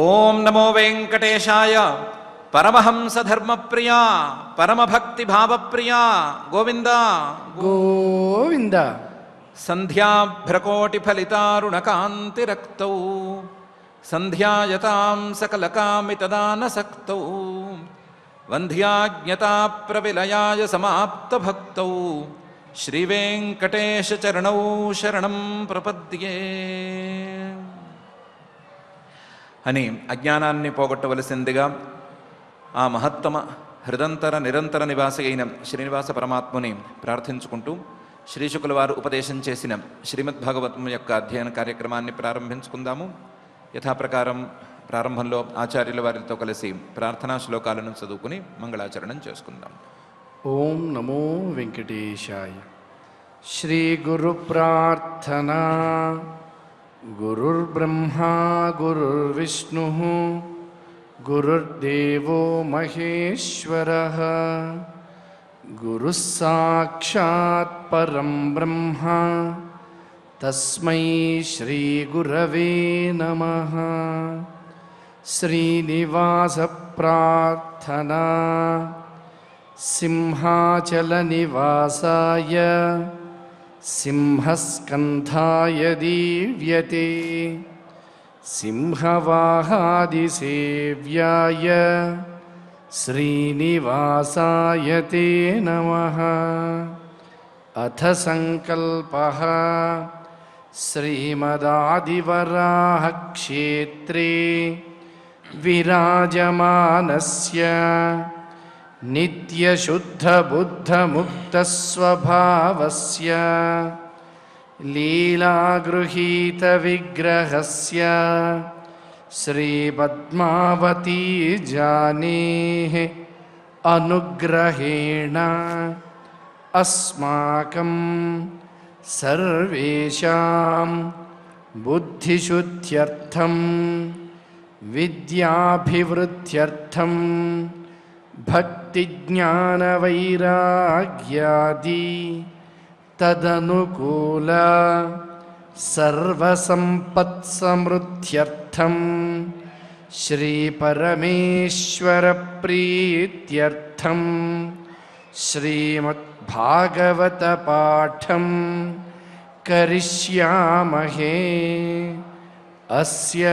ఓం నమో వెంకటేశాయ. పరమహంసధర్మప్రియా పరమభక్తిభావప్రియా గోవింద గోవింద. సంధ్యాభ్రకోటిఫలితారుణకాంతిరక్తౌ సంధ్యాయతాం సకలకామితదానసక్తౌ వంధ్యాజ్ఞతాప్రవిలయాయ సమాప్తభక్తౌ శ్రీవేంకటేశచరణౌ శరణం ప్రపద్యే అని అజ్ఞానాన్ని పోగొట్టవలసిందిగా ఆ మహత్తమ హృదంతర నిరంతర నివాసి అయిన శ్రీనివాస పరమాత్ముని ప్రార్థించుకుంటూ శ్రీశుకుల వారు ఉపదేశం చేసిన శ్రీమద్భాగవతం యొక్క అధ్యయన కార్యక్రమాన్ని ప్రారంభించుకుందాము. యథాప్రకారం ప్రారంభంలో ఆచార్యుల వారితో కలిసి ప్రార్థనా శ్లోకాలను చదువుకుని మంగళాచరణం చేసుకుందాం. ఓం నమో వెంకటేశాయ. శ్రీ గురు ప్రార్థనా. గురుర్బ్రహ్మా గురుర్విష్ణు గురుర్దేవో మహేశ్వరః. గురుః సాక్షాత్ పరం బ్రహ్మ తస్మై శ్రీ గురవే నమః. శ్రీనివాస ప్రార్థనా. సింహాచల నివాసాయ సింహస్కంధాయ దీవ్యతే సింహవాహాదిసేవ్యాయ శ్రీనివాసాయ తే నమః. అథ సంకల్పః. శ్రీమదాదివరాహ క్షేత్రే విరాజమానస్య నిత్యశుద్ధబుద్ధముక్తస్వభావస్య లీలాగృహీతవిగ్రహస్య శ్రీపద్మావతీ జానేః అనుగ్రహేణ అస్మాకం సర్వేషాం బుద్ధిశుద్ధ్యర్థం విద్యాభివృద్ధ్యర్థం భక్తిజ్ఞానవైరాగ్యాది తదనుకూల సర్వసంపత్సమృద్ధ్యర్థం శ్రీపరమేశ్వరప్రీత్యర్థం శ్రీమద్భాగవత పాఠం కరిష్యామహే. అస్య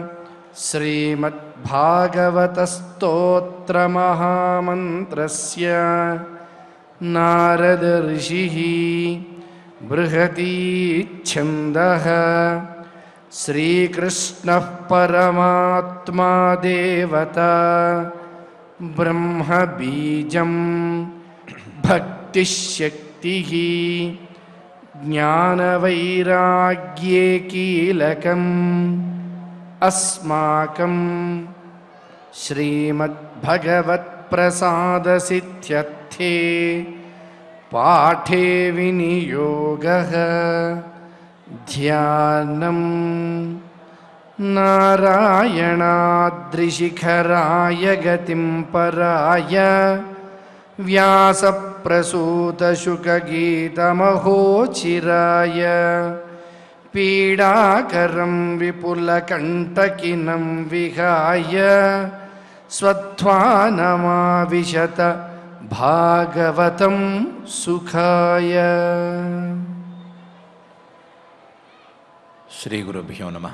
శ్రీమద్భాగవత స్తోత్రమహామంత్రస్య నారద ఋషిః బృహతీ ఛందః శ్రీకృష్ణః పరమాత్మా దేవతా బ్రహ్మ బీజం భక్తిశక్తిః జ్ఞానవైరాగ్యే కీలకం అస్మాకం శ్రీమద్భగవత్ప్రసాదసిద్ధ్యర్థే పాఠే వినియోగః. ధ్యానం. నారాయణాద్రిశిఖరాయ గతిం పరాయ వ్యాసప్రసూతశుకగీతమహోచిరాయ పీడాకరం విపులకంటకినం విహాయ స్వధ్వానమావిశత భాగవతం సుఖాయ. శ్రీ గురుభ్యో నమః.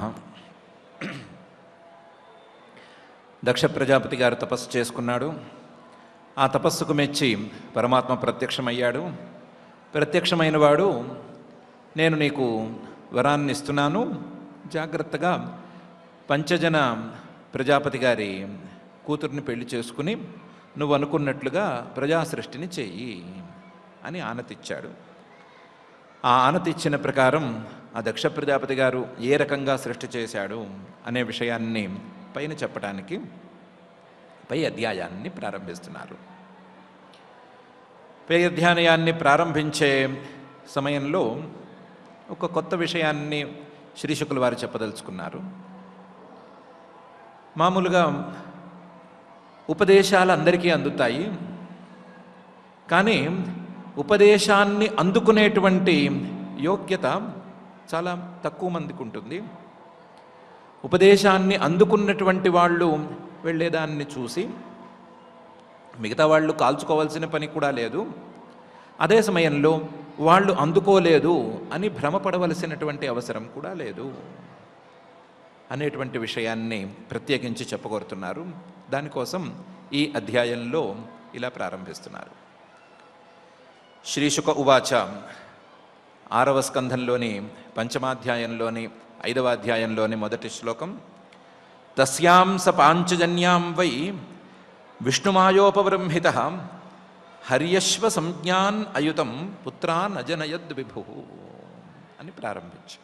దక్ష ప్రజాపతి గారు తపస్సు చేసుకున్నాడు. ఆ తపస్సుకు మెచ్చి పరమాత్మ ప్రత్యక్షమయ్యాడు. ప్రత్యక్షమైన వాడు, నేను నీకు వరాన్ని ఇస్తున్నాను, జాగ్రత్తగా పంచజన ప్రజాపతి గారి కూతుర్ని పెళ్లి చేసుకుని నువ్వు అనుకున్నట్లుగా ప్రజా సృష్టిని చెయ్యి అని ఆనతిచ్చాడు. ఆ ఆనతిచ్చిన ప్రకారం ఆ దక్ష ప్రజాపతి గారు ఏ రకంగా సృష్టి చేశాడు అనే విషయాన్ని పైన చెప్పడానికి పై అధ్యాయాన్ని ప్రారంభిస్తున్నారు. పై అధ్యాయాన్ని ప్రారంభించే సమయంలో ఒక కొత్త విషయాన్ని శ్రీశుకుల వారు చెప్పదలుచుకున్నారు. మామూలుగా ఉపదేశాలు అందరికీ అందుతాయి, కానీ ఉపదేశాన్ని అందుకునేటువంటి యోగ్యత చాలా తక్కువ మందికి ఉంటుంది. ఉపదేశాన్ని అందుకున్నటువంటి వాళ్ళు వెళ్ళేదాన్ని చూసి మిగతా వాళ్ళు కాల్చుకోవాల్సిన పని కూడా లేదు, అదే సమయంలో వాళ్ళు అందుకోలేదు అని భ్రమపడవలసినటువంటి అవసరం కూడా లేదు అనేటువంటి విషయాన్ని ప్రత్యేకించి చెప్పగోరుతున్నారు. దానికోసం ఈ అధ్యాయంలో ఇలా ప్రారంభిస్తున్నారు. శ్రీశుక ఉవాచ 6వ స్కంధంలోని పంచమాధ్యాయంలోని 5వ అధ్యాయంలోని మొదటి శ్లోకం. తస్యాం స పాంచజన్యాం వై విష్ణుమాయోపబృంహిత హర్యశ్వ సంజ్ఞాన్ అయుతం పుత్రాన్ అజనయద్ విభు అని ప్రారంభించి,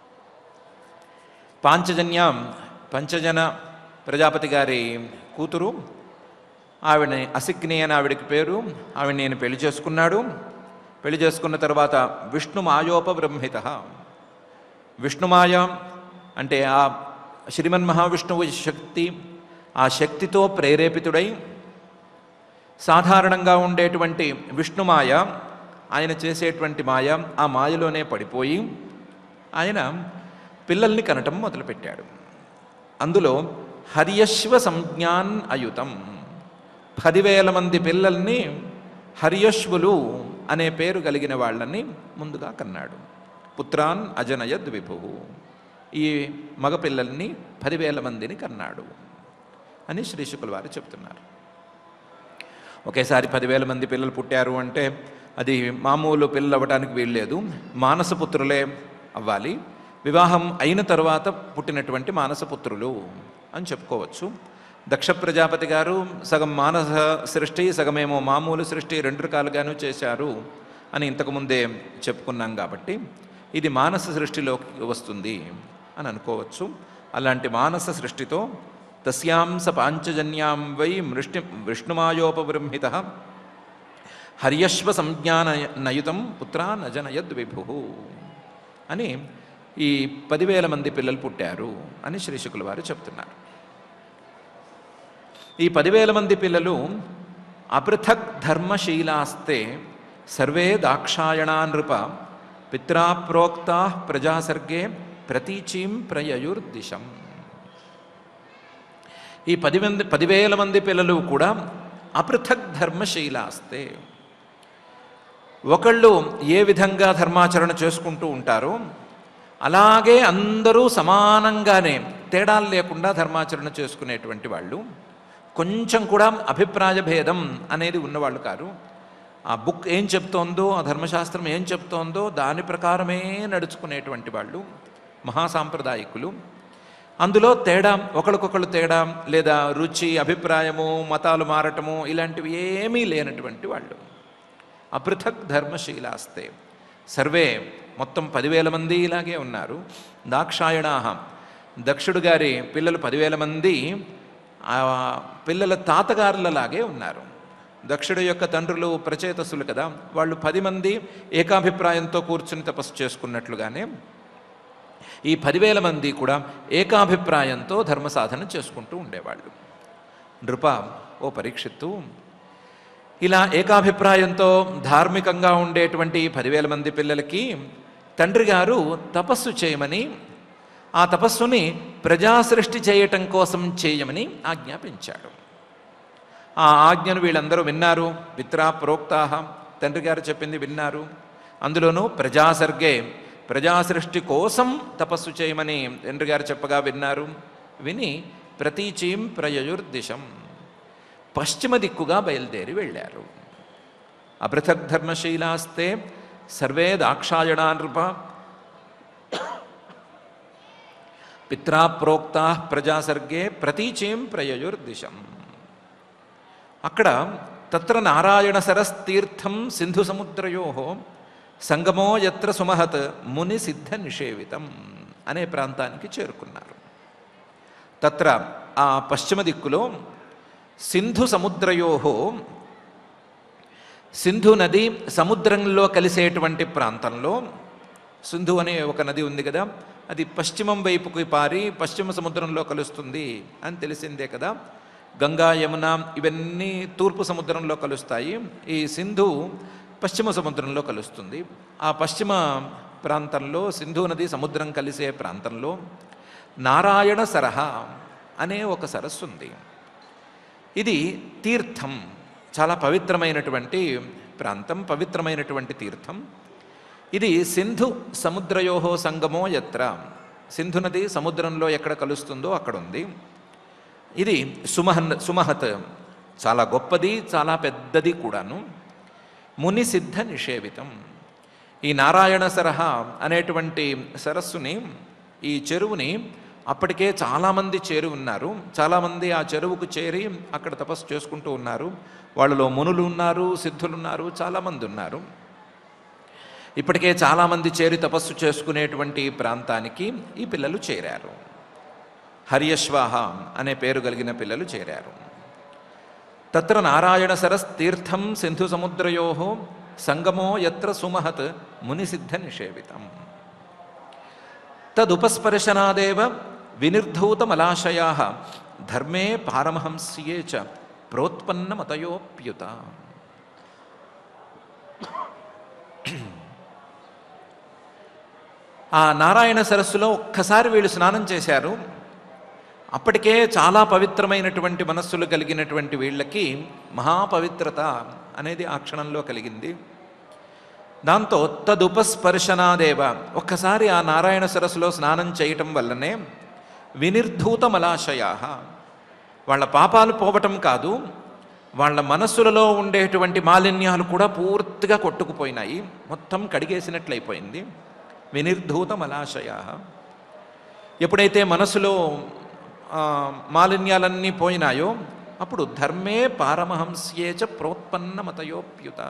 పాంచజన్యాం పంచజన ప్రజాపతి గారి కూతురు, ఆవిడని అసిగ్ని అని ఆవిడికి పేరు, ఆవిడ నేను పెళ్లి చేసుకున్నాడు. పెళ్లి చేసుకున్న తర్వాత విష్ణుమాయోపబృంహిత, విష్ణుమాయ అంటే ఆ శ్రీమన్మహావిష్ణువు శక్తి, ఆ శక్తితో ప్రేరేపితుడై సాధారణంగా ఉండేటువంటి విష్ణుమాయ, ఆయన చేసేటువంటి మాయ, ఆ మాయలోనే పడిపోయి ఆయన పిల్లల్ని కనటం మొదలుపెట్టాడు. అందులో హర్యశ్వ సంజ్ఞాన్ అయుతం, 10,000 మంది పిల్లల్ని హర్యశ్వులు అనే పేరు కలిగిన వాళ్ళని ముందుగా కన్నాడు. పుత్రాన్ అజనయద్ విభు, ఈ మగపిల్లల్ని 10,000 మందిని కన్నాడు అని శ్రీశుకుల వారు చెప్తున్నారు. ఒకేసారి 10,000 మంది పిల్లలు పుట్టారు అంటే అది మామూలు పిల్లలు అవ్వడానికి వీల్లేదు, మానసపుత్రులే అవ్వాలి. వివాహం అయిన తర్వాత పుట్టినటువంటి మానసపుత్రులు అని చెప్పుకోవచ్చు. దక్ష ప్రజాపతి గారు సగం మానస సృష్టి, సగమేమో మామూలు సృష్టి, 2 రకాలుగాను చేశారు అని ఇంతకుముందే చెప్పుకున్నాం. కాబట్టి ఇది మానస సృష్టిలోకి వస్తుంది అని అనుకోవచ్చు. అలాంటి మానస సృష్టితో తస్యాం స పాంచజన్యాం వై విష్ణుమాయోపబృంహిత హర్యశ్వ సంజ్ఞానయుతం పుత్రాన్ అజనయద్ విభు అని ఈ 10,000 మంది పిల్లలు పుట్టారు అని శ్రీశుకుల వారు చెప్తున్నారు. ఈ 10,000 మంది పిల్లలు అపృథక్ ధర్మశీలాస్తే సర్వే దాక్షాయణా నృప పిత్రాప్రోక్తా ప్రజాసర్గే ప్రతీచీం ప్రయయుర్దిశం. ఈ 10,000 మంది పిల్లలు కూడా అపృథక్ ధర్మశీలాస్తే, ఒకళ్ళు ఏ విధంగా ధర్మాచరణ చేసుకుంటూ ఉంటారో అలాగే అందరూ సమానంగానే తేడాలు లేకుండా ధర్మాచరణ చేసుకునేటువంటి వాళ్ళు, కొంచెం కూడా అభిప్రాయ భేదం అనేది ఉన్నవాళ్ళు కారు. ఆ బుక్ ఏం చెప్తోందో, ఆ ధర్మశాస్త్రం ఏం చెప్తోందో దాని ప్రకారమే నడుచుకునేటువంటి వాళ్ళు మహాసాంప్రదాయకులు. అందులో తేడా, ఒకరికొకళ్ళు తేడా లేదా రుచి, అభిప్రాయము, మతాలు మారటము ఇలాంటివి ఏమీ లేనటువంటి వాళ్ళు. అపృథక్ ధర్మశీలాస్తే సర్వే, మొత్తం 10,000 మంది ఇలాగే ఉన్నారు. దాక్షాయణాహ, దక్షుడు గారి పిల్లలు 10,000 మంది ఆ పిల్లల తాతగారులలాగే ఉన్నారు. దక్షుడు యొక్క తండ్రులు ప్రచేతసులు కదా, వాళ్ళు 10 మంది ఏకాభిప్రాయంతో కూర్చుని తపస్సు చేసుకున్నట్లుగానే ఈ 10,000 మంది కూడా ఏకాభిప్రాయంతో ధర్మ సాధన చేసుకుంటూ ఉండేవాళ్ళు. నృప, ఓ పరీక్షిత్తు, ఇలా ఏకాభిప్రాయంతో ధార్మికంగా ఉండేటువంటి 10,000 మంది పిల్లలకి తండ్రి గారు తపస్సు చేయమని, ఆ తపస్సుని ప్రజాసృష్టి చేయటం కోసం చేయమని ఆజ్ఞాపించాడు. ఆ ఆజ్ఞను వీళ్ళందరూ విన్నారు. పిత్రా ప్రోక్తాహ, తండ్రి గారు చెప్పింది విన్నారు. అందులోనూ ప్రజాసర్గే, ప్రజాసృష్టి కోసం తపస్సు చేయమని తండ్రి గారు చెప్పగా విన్నారు. విని ప్రతీచీం ప్రయయుర్దిశం, పశ్చిమ దిక్కుగా బయలుదేరి వెళ్ళారు. అపృథక్ ధర్మశీలాస్తే సర్వే దాక్షాయణా నృప పిత్రా ప్రోక్తా ప్రజాసర్గే ప్రతీచీం ప్రయయుర్దిశం. అక్కడ తత్ర నారాయణ సరస్తీర్థం సింధు సముద్రయో సంగమో యత్ర సుమహత్ ముని సిద్ధ నిషేవితం అనే ప్రాంతానికి చేరుకున్నారు. తత్ర, ఆ పశ్చిమ దిక్కులో సింధు సముద్రయో, సింధు నది సముద్రంలో కలిసేటువంటి ప్రాంతంలో, సింధు అనే ఒక నది ఉంది కదా, అది పశ్చిమం వైపుకి పారి పశ్చిమ సముద్రంలో కలుస్తుంది అని తెలిసిందే కదా. గంగా, యమున ఇవన్నీ తూర్పు సముద్రంలో కలుస్తాయి. ఈ సింధు పశ్చిమ సముద్రంలో కలుస్తుంది. ఆ పశ్చిమ ప్రాంతంలో సింధు నది సముద్రం కలిసే ప్రాంతంలో నారాయణ సరహ అనే ఒక సరస్సు ఉంది. ఇది తీర్థం, చాలా పవిత్రమైనటువంటి ప్రాంతం, పవిత్రమైనటువంటి తీర్థం. ఇది సింధు సముద్రయోహో సంగమో యత్ర, సింధు నది సముద్రంలో ఎక్కడ కలుస్తుందో అక్కడ ఉంది. ఇది సుమహత్, చాలా గొప్పది, చాలా పెద్దది కూడాను. ముని సిద్ధ నిషేవితం. ఈ నారాయణ సరహ అనేటువంటి సరస్సుని, ఈ చెరువుని అప్పటికే చాలామంది చేరి ఉన్నారు. చాలామంది ఆ చెరువుకు చేరి అక్కడ తపస్సు చేసుకుంటూ ఉన్నారు. వాళ్ళలో మునులు ఉన్నారు, సిద్ధులు ఉన్నారు, చాలామంది ఉన్నారు. ఇప్పటికే చాలామంది చేరి తపస్సు చేసుకునేటువంటి ప్రాంతానికి ఈ పిల్లలు చేరారు. హర్యశ్వాహ అనే పేరు కలిగిన పిల్లలు చేరారు. తత్ర నారాయణ సరస్ తీర్థం సింధు సముద్రయో సంగమో యత్ర సుమహత్ మునిసిద్ధ నిషేవితం. తదుపస్పర్శనాదేవ వినిర్ధూతమలాశయా ధర్మే పారమహంస్యే చ ప్రోత్పన్నమతయోప్యుత. ఆ నారాయణ సరస్సులో ఒక్కసారి వీళ్ళు స్నానం చేశారు. అప్పటికే చాలా పవిత్రమైనటువంటి మనస్సులు కలిగినటువంటి వీళ్ళకి మహాపవిత్రత అనేది ఆ క్షణంలో కలిగింది. దాంతో తదుపస్పర్శనాదేవ, ఒక్కసారి ఆ నారాయణ సరస్సులో స్నానం చేయటం వల్లనే వినిర్ధూతమలాశయా, వాళ్ళ పాపాలు పోవటం కాదు, వాళ్ళ మనస్సులలో ఉండేటువంటి మాలిన్యాలు కూడా పూర్తిగా కొట్టుకుపోయినాయి, మొత్తం కడిగేసినట్లయిపోయింది. వినిర్ధూతమలాశయా. ఎప్పుడైతే మనసులో మాలిన్యాలన్నీ పోయినాయో అప్పుడు ధర్మే పారమహంస్యేచ ప్రోత్పన్నమతయోప్యుత.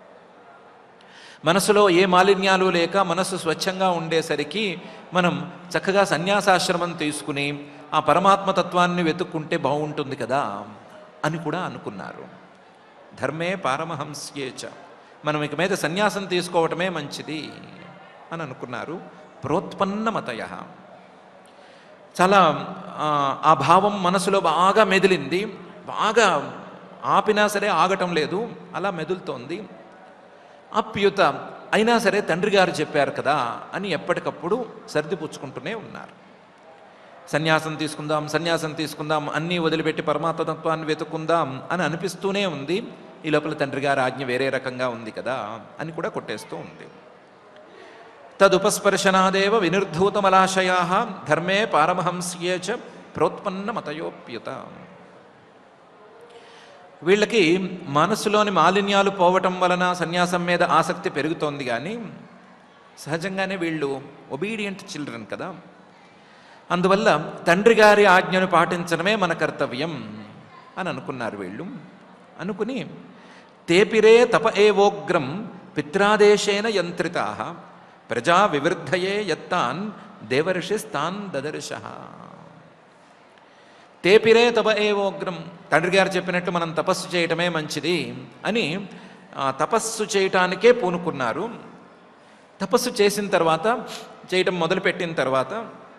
మనసులో ఏ మాలిన్యాలు లేక మనసు స్వచ్ఛంగా ఉండేసరికి మనం చక్కగా సన్యాసాశ్రమం తీసుకుని ఆ పరమాత్మతత్వాన్ని వెతుక్కుంటే బాగుంటుంది కదా అని కూడా అనుకున్నారు. ధర్మే పారమహంస్యేచ, మనం ఇక మీద సన్యాసం తీసుకోవటమే మంచిది అని అనుకున్నారు. ప్రోత్పన్నమతయ, చాలా ఆ భావం మనసులో బాగా మెదిలింది. బాగా ఆపినా సరే ఆగటం లేదు, అలా మెదులుతోంది. అప్యుత, అయినా సరే తండ్రి గారు చెప్పారు కదా అని ఎప్పటికప్పుడు సర్దిపుచ్చుకుంటూనే ఉన్నారు. సన్యాసం తీసుకుందాం, సన్యాసం తీసుకుందాం, అన్నీ వదిలిపెట్టి పరమాత్మతత్వాన్ని వెతుక్కుందాం అని అనిపిస్తూనే ఉంది. ఈ లోపల తండ్రి గారి ఆజ్ఞ వేరే రకంగా ఉంది కదా అని కూడా కొట్టేస్తూ ఉంది. తదుపస్పర్శనాదేవ వినిర్ధూతమలాశయా ధర్మే పారమహంస్యే చ ప్రోత్పన్నమతయోప్యుత. వీళ్ళకి మనసులోని మాలిన్యాలు పోవటం వలన సన్యాసం మీద ఆసక్తి పెరుగుతోంది, కానీ సహజంగానే వీళ్ళు ఒబీడియంట్ చిల్డ్రన్ కదా, అందువల్ల తండ్రి గారి ఆజ్ఞను పాటించడమే మన కర్తవ్యం అని అనుకున్నారు వీళ్ళు. అనుకుని తేపిరే తప ఏవోగ్రం పిత్రాదేశేన యంత్రితా ప్రజా వివృద్ధయే యత్తాన్ దేవర్షిస్తాన్ దదర్శ. తేపిరే తప ఏవోగ్రం, తండ్రి గారు చెప్పినట్టు మనం తపస్సు చేయటమే మంచిది అని తపస్సు చేయటానికే పూనుకున్నారు. తపస్సు చేసిన తర్వాత, చేయటం మొదలుపెట్టిన తర్వాత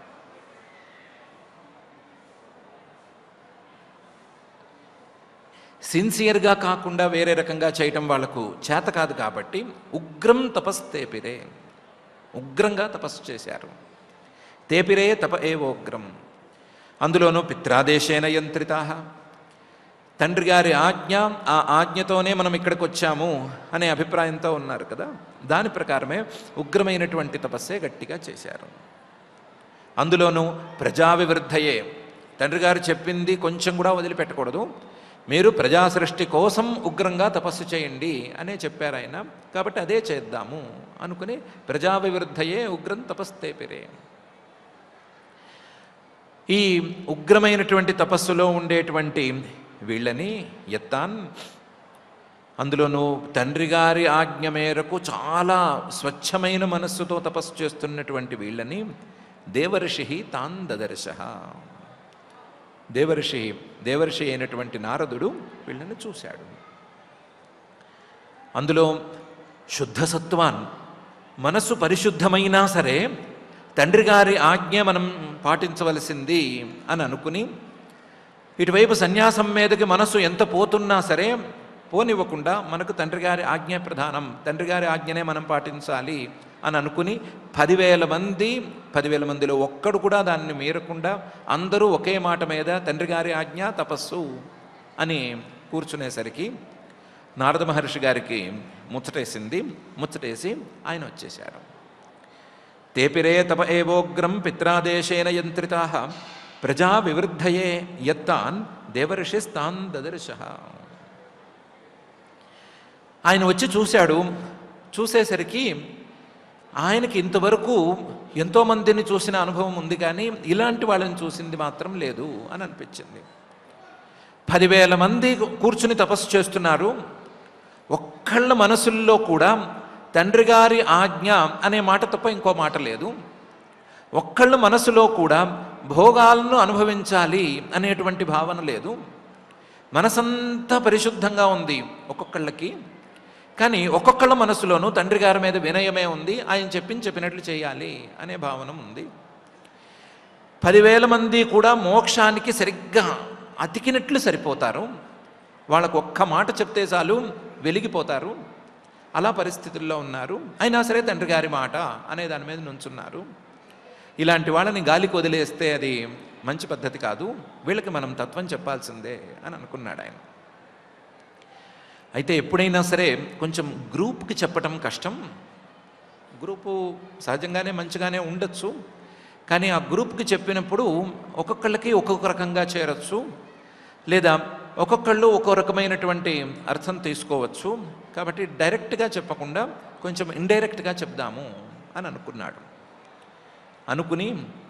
సిన్సియర్గా కాకుండా వేరే రకంగా చేయటం వాళ్లకు చేత కాదు కాబట్టి ఉగ్రం తపస్తేపిరే, ఉగ్రంగా తపస్సు చేశారు. తేపిరే తప ఏవోగ్రం, అందులోనూ పిత్రాదేశేన యంత్రితా, తండ్రి గారి ఆజ్ఞ, ఆ ఆజ్ఞతోనే మనం ఇక్కడికి వచ్చాము అనే అభిప్రాయంతో ఉన్నారు కదా, దాని ప్రకారమే ఉగ్రమైనటువంటి తపస్సే గట్టిగా చేశారు. అందులోనూ ప్రజావివృద్ధయే, తండ్రి గారు చెప్పింది కొంచెం కూడా వదిలిపెట్టకూడదు, మీరు ప్రజాసృష్టి కోసం ఉగ్రంగా తపస్సు చేయండి అనే చెప్పారు ఆయన, కాబట్టి అదే చేద్దాము అనుకుని ప్రజావివృద్ధయే ఉగ్రం తపస్తేపిరే. ఈ ఉగ్రమైనటువంటి తపస్సులో ఉండేటువంటి వీళ్ళని ఎత్తాన్, అందులోనూ తండ్రి గారి ఆజ్ఞ మేరకు చాలా స్వచ్ఛమైన మనస్సుతో తపస్సు చేస్తున్నటువంటి వీళ్ళని దేవర్షి తాన్ దదర్శ. దేవర్షి అయినటువంటి నారదుడు వీళ్ళని చూశాడు. అందులో శుద్ధ సత్వాన్, మనస్సు పరిశుద్ధమైనా సరే తండ్రి గారి ఆజ్ఞ మనం పాటించవలసింది అని అనుకుని, ఇటువైపు సన్యాసం మీదకి మనస్సు ఎంత పోతున్నా సరే పోనివ్వకుండా మనకు తండ్రి గారి ఆజ్ఞ ప్రధానం, తండ్రి గారి ఆజ్ఞనే మనం పాటించాలి అని అనుకుని 10,000 మంది, 10,000 మందిలో ఒక్కడు కూడా దాన్ని మీరకుండా అందరూ ఒకే మాట మీద తండ్రి గారి ఆజ్ఞ తపస్సు అని కూర్చునేసరికి నారద మహర్షి గారికి ముచ్చటేసి ఆయన వచ్చేశారు. తేపిరే తప ఏవోగ్రం పిత్రాదేశేన యంత్రితా ప్రజా వివృద్ధయే యత్తాన్ దేవర్షిస్తాన్ దదర్శ. ఆయన వచ్చి చూసేసరికి ఆయనకి ఇంతవరకు ఎంతోమందిని చూసిన అనుభవం ఉంది, కానీ ఇలాంటి వాళ్ళని చూసింది మాత్రం లేదు అని అనిపించింది. 10,000 మంది కూర్చుని తపస్సు చేస్తున్నారు. ఒక్కళ్ళ మనసుల్లో కూడా తండ్రి గారి ఆజ్ఞ అనే మాట తప్ప ఇంకో మాట లేదు. ఒక్కళ్ళ మనసులో కూడా భోగాలను అనుభవించాలి అనేటువంటి భావన లేదు. మనసంతా పరిశుద్ధంగా ఉంది ఒక్కొక్కళ్ళకి, కానీ ఒక్కొక్కళ్ళ మనసులోనూ తండ్రి గారి మీద వినయమే ఉంది. ఆయన చెప్పినట్లు చేయాలి అనే భావన ఉంది. 10,000 మంది కూడా మోక్షానికి సరిగ్గా అతికినట్లు సరిపోతారు. వాళ్ళకు ఒక్క మాట చెప్తే చాలు వెలిగిపోతారు. అలా పరిస్థితుల్లో ఉన్నారు. అయినా సరే తండ్రి గారి మాట అనే దాని మీద నుంచున్నారు. ఇలాంటి వాళ్ళని గాలికి వదిలేస్తే అది మంచి పద్ధతి కాదు, వీళ్ళకి మనం తత్వం చెప్పాల్సిందే అని అనుకున్నాడు ఆయన. అయితే ఎప్పుడైనా సరే కొంచెం గ్రూప్కి చెప్పటం కష్టం. గ్రూపు సహజంగానే మంచిగానే ఉండొచ్చు, కానీ ఆ గ్రూప్కి చెప్పినప్పుడు ఒక్కొక్కళ్ళకి ఒక్కొక్క రకంగా చేరొచ్చు, లేదా ఒక్కొక్కళ్ళు ఒక్కో రకమైనటువంటి అర్థం తీసుకోవచ్చు. కాబట్టి డైరెక్ట్గా చెప్పకుండా కొంచెం ఇండైరెక్ట్గా చెప్దాము అని అనుకున్నాడు. అనుకుని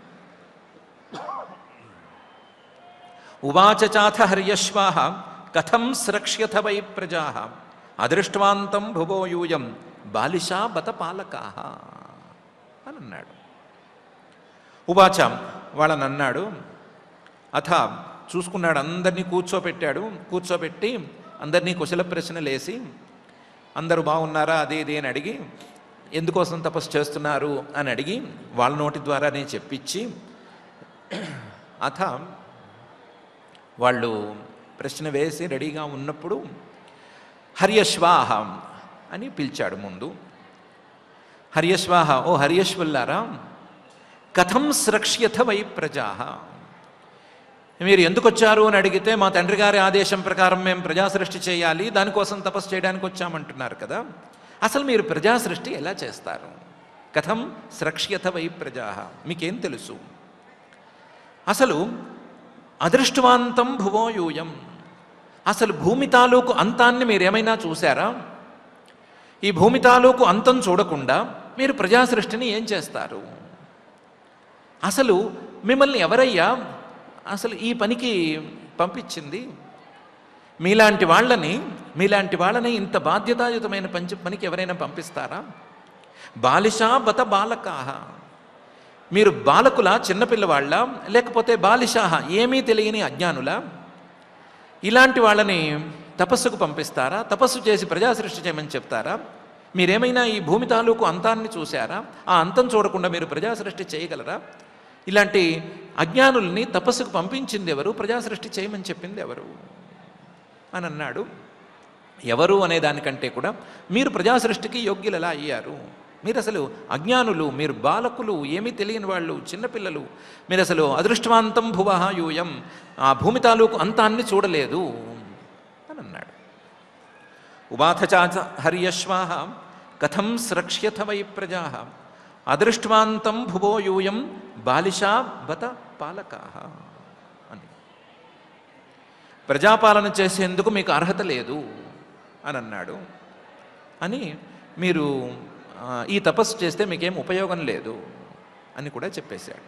ఉవాచ చాథ హర్యశ్వాః కథం స్రక్ష్యథ వై ప్రజాః అదృష్ట్వాంతం భువో యూయం బాలిషా బత పాలకాః అని అన్నాడు. ఉవాచ వాళ్ళని అన్నాడు. అథ చూసుకున్నాడు, అందరినీ కూర్చోబెట్టి అందరినీ కుశల ప్రశ్నలు వేసి అందరూ బాగున్నారా అది ఇది అని అడిగి ఎందుకోసం తపస్సు చేస్తున్నారు అని అడిగి వాళ్ళ నోటి ద్వారానే చెప్పించి అథ వాళ్ళు ప్రశ్న వేసి రెడీగా ఉన్నప్పుడు హర్యశ్వాహ అని పిలిచాడు. ముందు హర్యశ్వాహ, ఓ హర్యశ్వల్లారా, కథం స్రక్ష్యథ వై ప్రజాః, మీరు ఎందుకు వచ్చారు అని అడిగితే మా తండ్రి గారి ఆదేశం ప్రకారం మేము ప్రజా సృష్టి చేయాలి, దానికోసం తపస్సు చేయడానికి వచ్చామంటున్నారు కదా. అసలు మీరు ప్రజా సృష్టి ఎలా చేస్తారు? కథం స్రక్ష్యథ వై ప్రజాః, మీకేం తెలుసు? అసలు అదృష్టవాంతం భువో యూయం, అసలు భూమి తాలూకు అంతాన్ని మీరేమైనా చూశారా? ఈ భూమి తాలూకు అంతం చూడకుండా మీరు ప్రజా సృష్టిని ఏం చేస్తారు? అసలు మిమ్మల్ని ఎవరయ్యా అసలు ఈ పనికి పంపించింది? మీలాంటి వాళ్ళని ఇంత బాధ్యతాయుతమైన పనికి ఎవరైనా పంపిస్తారా? బాలిషా బత బాలకాహ, మీరు బాలకుల చిన్నపిల్లవాళ్ళ, లేకపోతే బాలిషాహ ఏమీ తెలియని అజ్ఞానుల? ఇలాంటి వాళ్ళని తపస్సుకు పంపిస్తారా? తపస్సు చేసి ప్రజా సృష్టి చేయమని చెప్తారా? మీరేమైనా ఈ భూమి తాలూకు అంతాన్ని చూశారా? ఆ అంతం చూడకుండా మీరు ప్రజా సృష్టి చేయగలరా? ఇలాంటి అజ్ఞానుల్ని తపస్సుకు పంపించింది ఎవరు? ప్రజా సృష్టి చేయమని చెప్పింది ఎవరు అని అన్నాడు. ఎవరు అనే దానికంటే కూడా మీరు ప్రజా సృష్టికి యోగ్యులు ఎలా అయ్యారు? మీరు అసలు అజ్ఞానులు, మీరు బాలకులు, ఏమీ తెలియని వాళ్ళు, చిన్నపిల్లలు, మీరు అసలు అదృష్టవాంతం భువః యూయం, ఆ భూమి తాలూకు అంతాన్ని చూడలేదు అని అన్నాడు. ఉవాథ చాచ హర్యశ్వాః కథం స్రక్ష్యథ వై ప్రజాః అదృష్టవాంతం భువో యూయం బాలిషా బత పాలకాః అని. ప్రజాపాలన చేసేందుకు మీకు అర్హత లేదు అని అన్నాడు. అని మీరు ఈ తపస్సు చేస్తే మీకేం ఉపయోగం లేదు అని కూడా చెప్పేశాడు.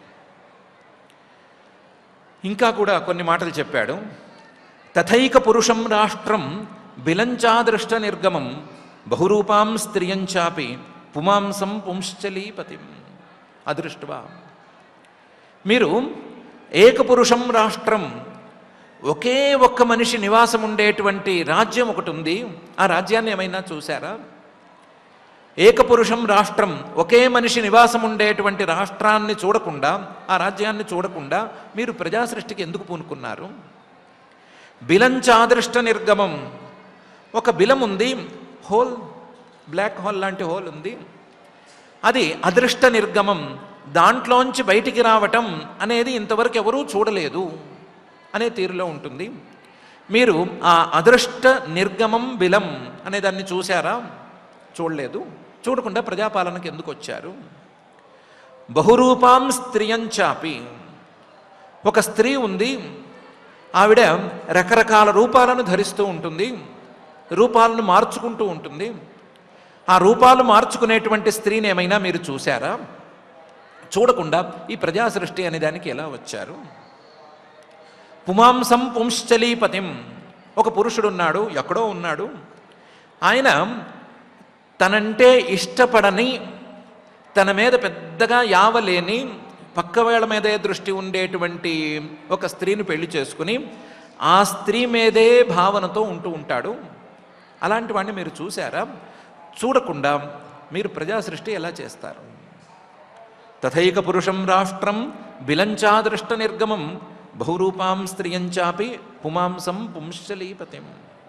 ఇంకా కూడా కొన్ని మాటలు చెప్పాడు. తథైక పురుషం రాష్ట్రం బిలంచాదృష్ట నిర్గమం బహురూపాం స్త్రియంచాపి పుమాంసం పుంశ్చలీపతిం అదృష్ట్వా. మీరు ఏకపురుషం రాష్ట్రం, ఒకే ఒక్క మనిషి నివాసం ఉండేటువంటి రాజ్యం ఒకటి ఉంది, ఆ రాజ్యాన్ని ఏమైనా చూశారా? ఏకపురుషం రాష్ట్రం, ఒకే మనిషి నివాసం ఉండేటువంటి రాష్ట్రాన్ని చూడకుండా, ఆ రాజ్యాన్ని చూడకుండా మీరు ప్రజా సృష్టికి ఎందుకు పూనుకున్నారు? బిలంచాదృష్ట నిర్గమం, ఒక బిలం ఉంది, హోల్, బ్లాక్ హోల్ లాంటి హోల్ ఉంది. అది అదృష్ట నిర్గమం, దాంట్లోంచి బయటికి రావటం అనేది ఇంతవరకు ఎవరూ చూడలేదు అనే తీరులో ఉంటుంది. మీరు ఆ అదృష్ట నిర్గమం బిలం అనే దాన్ని చూశారా? చూడలేదు. చూడకుండా ప్రజాపాలనకు ఎందుకు వచ్చారు? బహురూపాం స్త్రియంచాపి, ఒక స్త్రీ ఉంది, ఆవిడ రకరకాల రూపాలను ధరిస్తూ ఉంటుంది, రూపాలను మార్చుకుంటూ ఉంటుంది. ఆ రూపాలు మార్చుకునేటువంటి స్త్రీని ఏమైనా మీరు చూశారా? చూడకుండా ఈ ప్రజా సృష్టి అనే దానికి ఎలా వచ్చారు? పుమాంసం పుంశ్చలీపతిం, ఒక పురుషుడున్నాడు, ఎక్కడో ఉన్నాడు. ఆయన తనంటే ఇష్టపడని, తన మీద పెద్దగా యావలేని, పక్క వేళ మీదే దృష్టి ఉండేటువంటి ఒక స్త్రీని పెళ్లి చేసుకుని ఆ స్త్రీ మీదే భావనతో ఉంటూ ఉంటాడు. అలాంటి వాడిని మీరు చూశారా? చూడకుండా మీరు ప్రజా సృష్టి ఎలా చేస్తారు? తథైక పురుషం రాష్ట్రం బిలంచాదృష్ట నిర్గమం బహురూపాం స్త్రియంచాపి పుమాంసం పుంశ్చలీపతిం.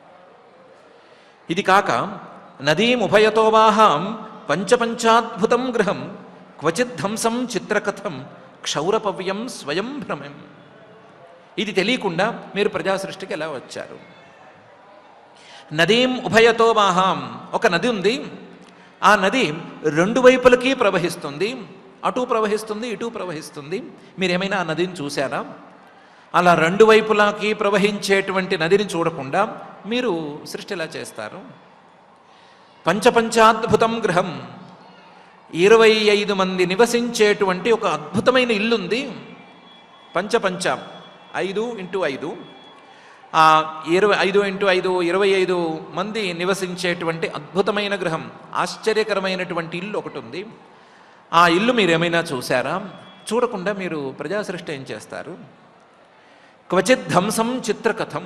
ఇది కాక నదీముభయతో వాహాం పంచపంచాద్భుతం గృహం క్వచిత్ ధ్వంసం చిత్రకథం క్షౌరపవ్యం స్వయం భ్రమం. ఇది తెలియకుండా మీరు ప్రజా సృష్టికి ఎలా వచ్చారు? నదీం ఉభయతో వాహాం, ఒక నది ఉంది, ఆ నది రెండు వైపులకి ప్రవహిస్తుంది, అటు ప్రవహిస్తుంది ఇటు ప్రవహిస్తుంది. మీరేమైనా ఆ నదిని చూశారా? అలా రెండు వైపులకి ప్రవహించేటువంటి నదిని చూడకుండా మీరు సృష్టి ఎలా చేస్తారు? పంచపంచాద్భుతం గృహం, 25 మంది నివసించేటువంటి ఒక అద్భుతమైన ఇల్లుంది. పంచపంచ 5x5, 5x5 25 మంది నివసించేటువంటి అద్భుతమైన గృహం, ఆశ్చర్యకరమైనటువంటి ఇల్లు ఒకటి ఉంది. ఆ ఇల్లు మీరేమైనా చూశారా? చూడకుండా మీరు ప్రజా సృష్టి ఏం చేస్తారు? క్వచిత్ ధ్వంసం చిత్రకథం,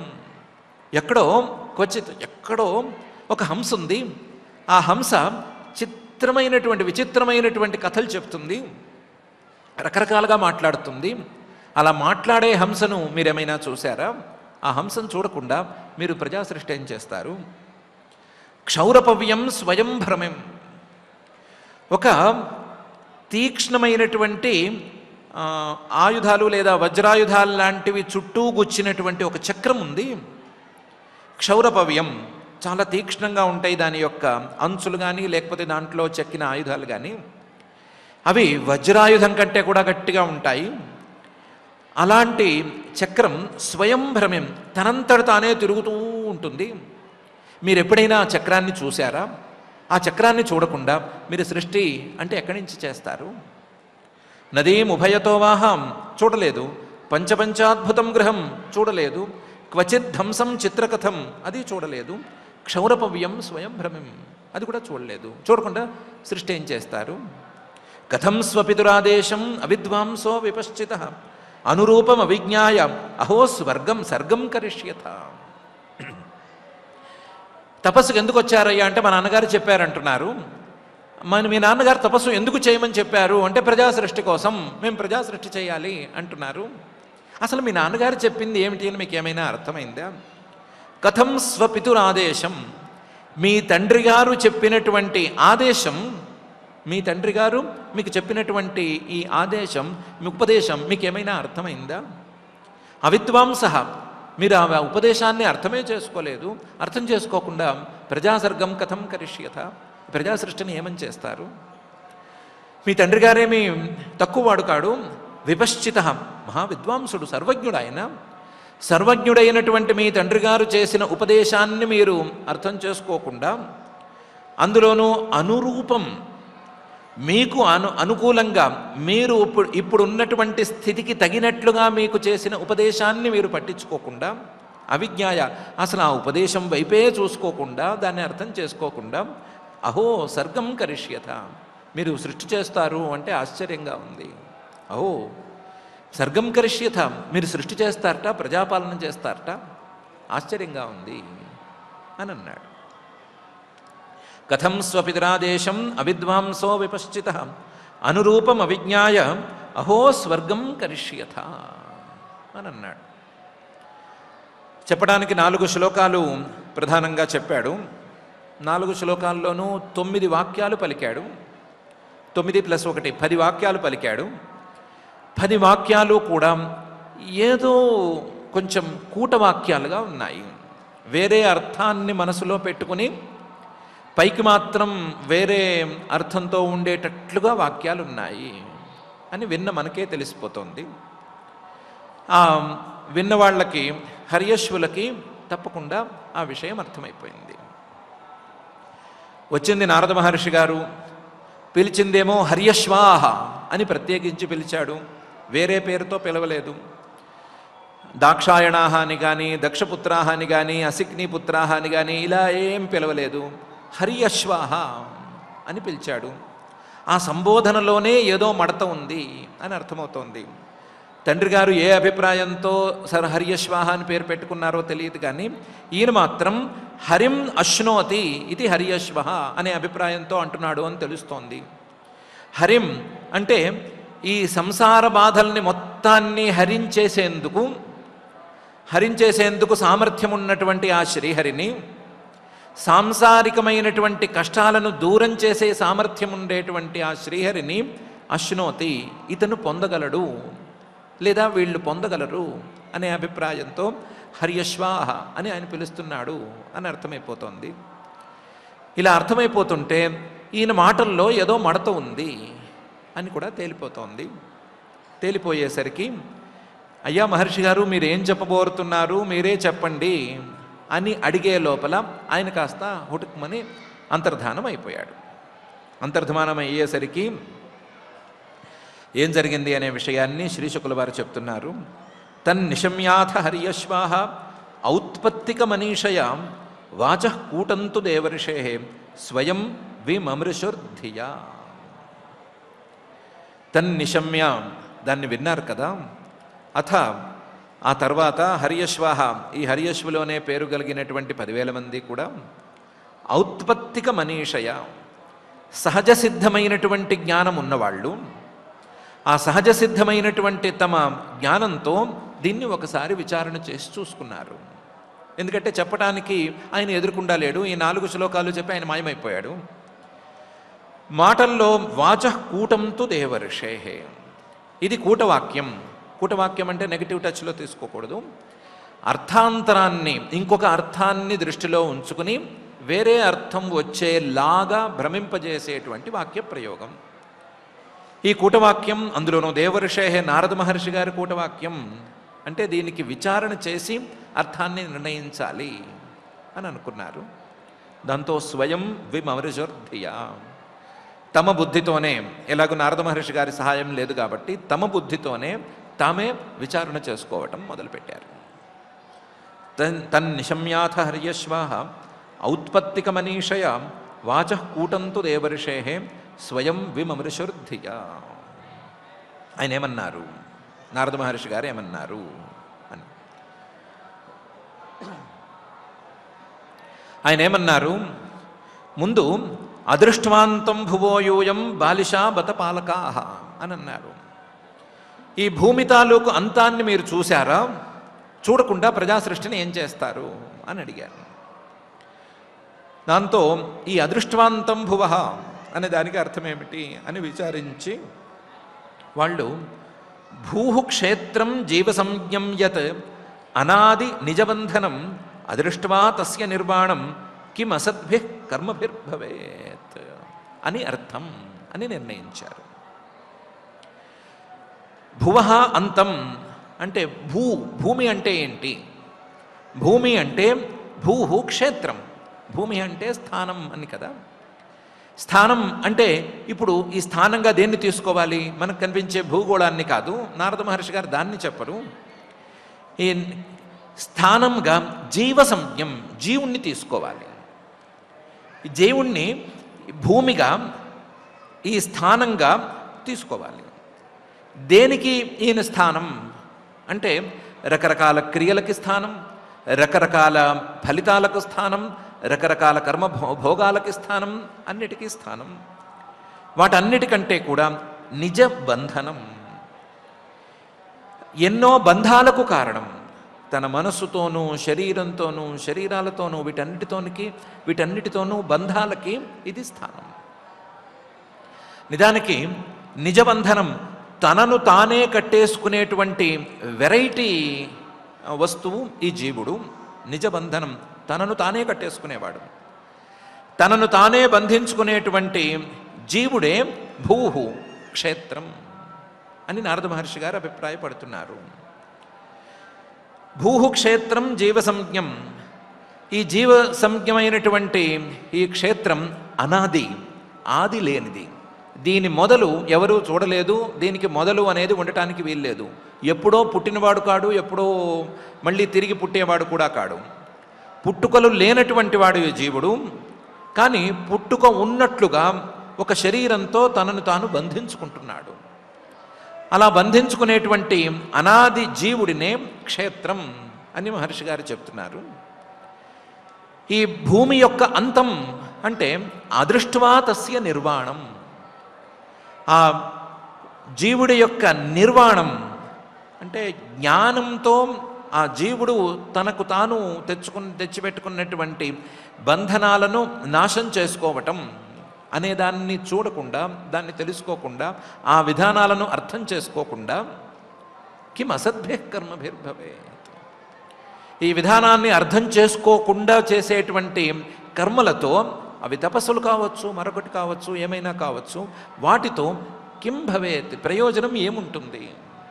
ఎక్కడో ఒక హంస ఉంది. ఆ హంస విచిత్రమైనటువంటి కథలు చెప్తుంది, రకరకాలుగా మాట్లాడుతుంది. అలా మాట్లాడే హంసను మీరేమైనా చూశారా? ఆ హంసను చూడకుండా మీరు ప్రజా సృష్టి ఏం చేస్తారు? క్షౌరపవ్యం స్వయం భ్రమం, ఒక తీక్ష్ణమైనటువంటి ఆయుధాలు లేదా వజ్రాయుధాలు లాంటివి చుట్టూ గుచ్చినటువంటి ఒక చక్రం ఉంది. క్షౌరపవ్యం, చాలా తీక్ష్ణంగా ఉంటాయి దాని యొక్క అంచులు కానీ లేకపోతే దాంట్లో చెక్కిన ఆయుధాలు కానీ. అవి వజ్రాయుధం కంటే కూడా గట్టిగా ఉంటాయి. అలాంటి చక్రం స్వయం భ్రమం, తనంతట తానే తిరుగుతూ ఉంటుంది. మీరు ఎప్పుడైనా ఆ చక్రాన్ని చూశారా? ఆ చక్రాన్ని చూడకుండా మీరు సృష్టి అంటే ఎక్కడి నుంచి చేస్తారు? నదీం ఉభయతో వాహాం, చూడలేదు. పంచపంచాద్భుతం గృహం, చూడలేదు. క్వచిత్ ధ్వంసం చిత్రకథం, అది చూడలేదు. క్షౌరపవ్యం స్వయం భ్రమం, అది కూడా చూడలేదు. చూడకుండా సృష్టి ఏం చేస్తారు? కథం స్వపితురాదేశం అవిద్వాంసో విపశ్చిత అనురూపం అవిజ్ఞాయ అహో స్వర్గం సర్గం కరిష్యత. తపస్సుకు ఎందుకు వచ్చారయ్యా అంటే మా నాన్నగారు చెప్పారంటున్నారు. మీ నాన్నగారు తపస్సు ఎందుకు చేయమని చెప్పారు అంటే ప్రజా సృష్టి కోసం, మేము ప్రజా సృష్టి చేయాలి అంటున్నారు. అసలు మీ నాన్నగారు చెప్పింది ఏమిటి అని మీకు ఏమైనా అర్థమైందా? కథం స్వపితురాదేశం, మీ తండ్రి గారు చెప్పినటువంటి ఆదేశం, మీ తండ్రి గారు మీకు చెప్పినటువంటి ఈ ఆదేశం, మీ ఉపదేశం మీకు ఏమైనా అర్థమైందా? అవిద్వాంస, మీరు ఆ ఉపదేశాన్ని అర్థమే చేసుకోలేదు. అర్థం చేసుకోకుండా ప్రజాసర్గం కథం కరిష్యత, ప్రజా సృష్టిని ఏమని చేస్తారు? మీ తండ్రి గారేమీ తక్కువవాడు కాడు, విపశ్చిత, మహావిద్వాంసుడు, సర్వజ్ఞుడు. ఆయన సర్వజ్ఞుడైనటువంటి మీ తండ్రి గారు చేసిన ఉపదేశాన్ని మీరు అర్థం చేసుకోకుండా, అందులోనూ అనురూపం, మీకు అనుకూలంగా మీరు ఇప్పుడు ఉన్నటువంటి స్థితికి తగినట్లుగా మీకు చేసిన ఉపదేశాన్ని మీరు పట్టించుకోకుండా, అవిజ్ఞాయ, అసలు ఆ ఉపదేశం వైపే చూసుకోకుండా, దాన్ని అర్థం చేసుకోకుండా, అహో సర్గం కరిష్యత, మీరు సృష్టి చేస్తారు అంటే ఆశ్చర్యంగా ఉంది. అహో సర్గం కరిష్యత, మీరు సృష్టి చేస్తారట, ప్రజాపాలన చేస్తారట, ఆశ్చర్యంగా ఉంది అని అన్నాడు. కథం స్వపితరాదేశం అవిద్వాంసో విపశ్చిత అనురూపం అవిజ్ఞాయ అహో స్వర్గం కరిష్యత అని అన్నాడు. చెప్పడానికి 4 శ్లోకాలు ప్రధానంగా చెప్పాడు. 4 శ్లోకాల్లోనూ 9 వాక్యాలు పలికాడు. 9 + 1 10 వాక్యాలు పలికాడు. 10 వాక్యాలు కూడా ఏదో కొంచెం కూటవాక్యాలుగా ఉన్నాయి. వేరే అర్థాన్ని మనసులో పెట్టుకుని పైకి మాత్రం వేరే అర్థంతో ఉండేటట్లుగా వాక్యాలు ఉన్నాయి అని విన్న మనకే తెలిసిపోతుంది. విన్న వాళ్ళకి, హర్యశ్వులకి తప్పకుండా ఆ విషయం అర్థమైపోయింది. వచ్చింది నారద మహర్షి గారు, పిలిచిందేమో హర్యశ్వాహ అని ప్రత్యేకించి పిలిచాడు, వేరే పేరుతో పిలవలేదు. దాక్షాయణాహ అని కానీ, దక్షపుత్రాహ అని కానీ, అసిక్నీపుత్రాహ అని కానీ ఇలా ఏం పిలవలేదు. హర్యశ్వాహ అని పిలిచాడు. ఆ సంబోధనలోనే ఏదో మడత ఉంది అని అర్థమవుతోంది. తండ్రి గారు ఏ అభిప్రాయంతో హర్యశ్వాహ అని పేరు పెట్టుకున్నారో తెలియదు, కానీ ఈయన మాత్రం హరిం అశ్నోతి ఇది హర్యశ్వ అనే అభిప్రాయంతో అంటున్నాడు అని తెలుస్తోంది. హరిం అంటే ఈ సంసార బాధల్ని మొత్తాన్ని హరించేసేందుకు సామర్థ్యం ఉన్నటువంటి ఆ శ్రీహరిని, సాంసారికమైనటువంటి కష్టాలను దూరం చేసే సామర్థ్యం ఉండేటువంటి ఆ శ్రీహరిని అశ్నోతి, ఇతను పొందగలడు లేదా వీళ్ళు పొందగలరు అనే అభిప్రాయంతో హర్యశ్వాహ అని ఆయన పిలుస్తున్నాడు అని అర్థమైపోతుంది. ఇలా అర్థమైపోతుంటే ఈయన మాటల్లో ఏదో మడత ఉంది అని కూడా తేలిపోతోంది. తేలిపోయేసరికి, అయ్యా మహర్షి గారు మీరేం చెప్పబోతున్నారు, మీరే చెప్పండి అని అడిగే లోపల ఆయన కాస్త హుటుక్మని అంతర్ధానం అయిపోయాడు. అంతర్ధానం అయ్యేసరికి ఏం జరిగింది అనే విషయాన్ని శ్రీశుకుల వారు చెప్తున్నారు. తన్నిశమ్యాథ హర్యశ్వాహ ఔత్పత్తిక మనీషయ వాచః కూటంతు దేవర్షే స్వయం విమమృషుర్ధియా. తన్నిశమ్య, దాన్ని విన్నారు కదా. అథ, ఆ తర్వాత హర్యశ్వాహ, ఈ హర్యశ్వలోనే పేరు కలిగినటువంటి 10,000 మంది కూడా ఔత్పత్తిక మనీషయ, సహజ సిద్ధమైనటువంటి జ్ఞానం ఉన్నవాళ్ళు, ఆ సహజ సిద్ధమైనటువంటి తమ జ్ఞానంతో దీన్ని ఒకసారి విచారణ చేసి చూసుకున్నారు. ఎందుకంటే చెప్పడానికి ఆయన ఎదురుకుండా లేడు. ఈ 4 శ్లోకాలు చెప్పి ఆయన మాయమైపోయాడు. మాటల్లో వాచః కూటంతు దేవర్షే, ఇది కూటవాక్యం. కూటవాక్యం అంటే నెగిటివ్ టచ్లో తీసుకోకూడదు. అర్థాంతరాన్ని, ఇంకొక అర్థాన్ని దృష్టిలో ఉంచుకుని వేరే అర్థం వచ్చేలాగా భ్రమింపజేసేటువంటి వాక్య ప్రయోగం ఈ కూటవాక్యం. అందులోనూ దేవర్షే, నారద మహర్షి గారి కూటవాక్యం అంటే దీనికి విచారణ చేసి అర్థాన్ని నిర్ణయించాలి అని అనుకున్నారు. దాంతో స్వయం విమమృషుర్ధియా, తమ బుద్ధితోనే, ఎలాగో నారద మహర్షి గారి సహాయం లేదు కాబట్టి తమ బుద్ధితోనే తామే విచారణ చేసుకోవటం మొదలుపెట్టారు. తన్నిశమ్యాథ హర్యశ్వాహ ఔత్పత్తిక మనీషయ వాచః కూటంతు దేవర్షే స్వయం విమమృషుర్ధియా. ఆయన ఏమన్నారు, నారద మహర్షి గారు ఏమన్నారు అని. ఆయన ఏమన్నారు, ముందు అదృష్టవాంతం భువోయూయం బాలిషా బత పాలకాహ అని అన్నారు. ఈ భూమి తాలూకు అంతాన్ని మీరు చూశారా, చూడకుండా ప్రజాసృష్టిని ఏం చేస్తారు అని అడిగారు. దాంతో ఈ అదృష్టవాంతం భువ అనే దానికి అర్థం ఏమిటి అని విచారించి వాళ్ళు భూహు క్షేత్రం జీవసంజ్ఞం యత్ అనాది నిజబంధనం అదృష్ట్వా తస్య నిర్వాణం కిం అసద్భిః కర్మభిర్భవేత్ అని అర్థం అని నిర్ణయించారు. భువః అంతం అంటే భూమి అంటే ఏంటి? భూమి అంటే భూహు క్షేత్రం, భూమి అంటే స్థానం అని కదా. స్థానం అంటే ఇప్పుడు ఈ స్థానంగా దేన్ని తీసుకోవాలి? మనకు కనిపించే భూగోళాన్ని కాదు. నారద మహర్షి గారు దాన్ని చెప్పరు. ఈ స్థానంగా జీవసంజ్ఞం, జీవుణ్ణి తీసుకోవాలి. ఈ జీవుణ్ణి భూమిగా, ఈ స్థానంగా తీసుకోవాలి. దేనికి ఈయన స్థానం అంటే రకరకాల క్రియలకి స్థానం, రకరకాల ఫలితాలకు స్థానం, రకరకాల కర్మ భోగాలకి స్థానం, అన్నిటికీ స్థానం. వాటన్నిటికంటే కూడా నిజ బంధనం, ఎన్నో బంధాలకు కారణం. తన మనస్సుతోనూ, శరీరంతోనూ, శరీరాలతోనూ, వీటన్నిటితోనూ బంధాలకి ఇది స్థానం. నిజానికి నిజబంధనం తనను తానే కట్టేసుకునేటువంటి వెరైటీ వస్తువు ఈ జీవుడు. నిజబంధనం తనను తానే కట్టేసుకునేవాడు. తనను తానే బంధించుకునేటువంటి జీవుడే భూహు క్షేత్రం అని నారద మహర్షి గారు అభిప్రాయపడుతున్నారు. భూహు క్షేత్రం జీవసంజ్ఞం. ఈ జీవ సంజ్ఞమైనటువంటి ఈ క్షేత్రం అనాది, ఆది లేనిది. దీని మొదలు ఎవరూ చూడలేదు. దీనికి మొదలు అనేది ఉండటానికి వీల్లేదు. ఎప్పుడో పుట్టినవాడు కాడు, ఎప్పుడో మళ్ళీ తిరిగి పుట్టేవాడు కూడా కాడు. పుట్టుకలు లేనటువంటి వాడు ఈ జీవుడు. కానీ పుట్టుక ఉన్నట్లుగా ఒక శరీరంతో తనను తాను బంధించుకుంటున్నాడు. అలా బంధించుకునేటువంటి అనాది జీవుడినే క్షేత్రం అని మహర్షి గారు చెప్తున్నారు. ఈ భూమి యొక్క అంతం అంటే అదృష్ట్వా తస్య నిర్వాణం. ఆ జీవుడి యొక్క నిర్వాణం అంటే జ్ఞానంతో ఆ జీవుడు తనకు తాను తెచ్చిపెట్టుకున్నటువంటి బంధనాలను నాశం చేసుకోవటం అనే దాన్ని చూడకుండా, దాన్ని తెలుసుకోకుండా, ఆ విధానాలను అర్థం చేసుకోకుండా కిం అసద్భ్యః కర్మభిర్భవేత్. ఈ విధానాన్ని అర్థం చేసుకోకుండా చేసేటువంటి కర్మలతో, అవి తపస్సులు కావచ్చు, మరొకటి కావచ్చు, ఏమైనా కావచ్చు, వాటితో కిం భవేత్, ప్రయోజనం ఏముంటుంది?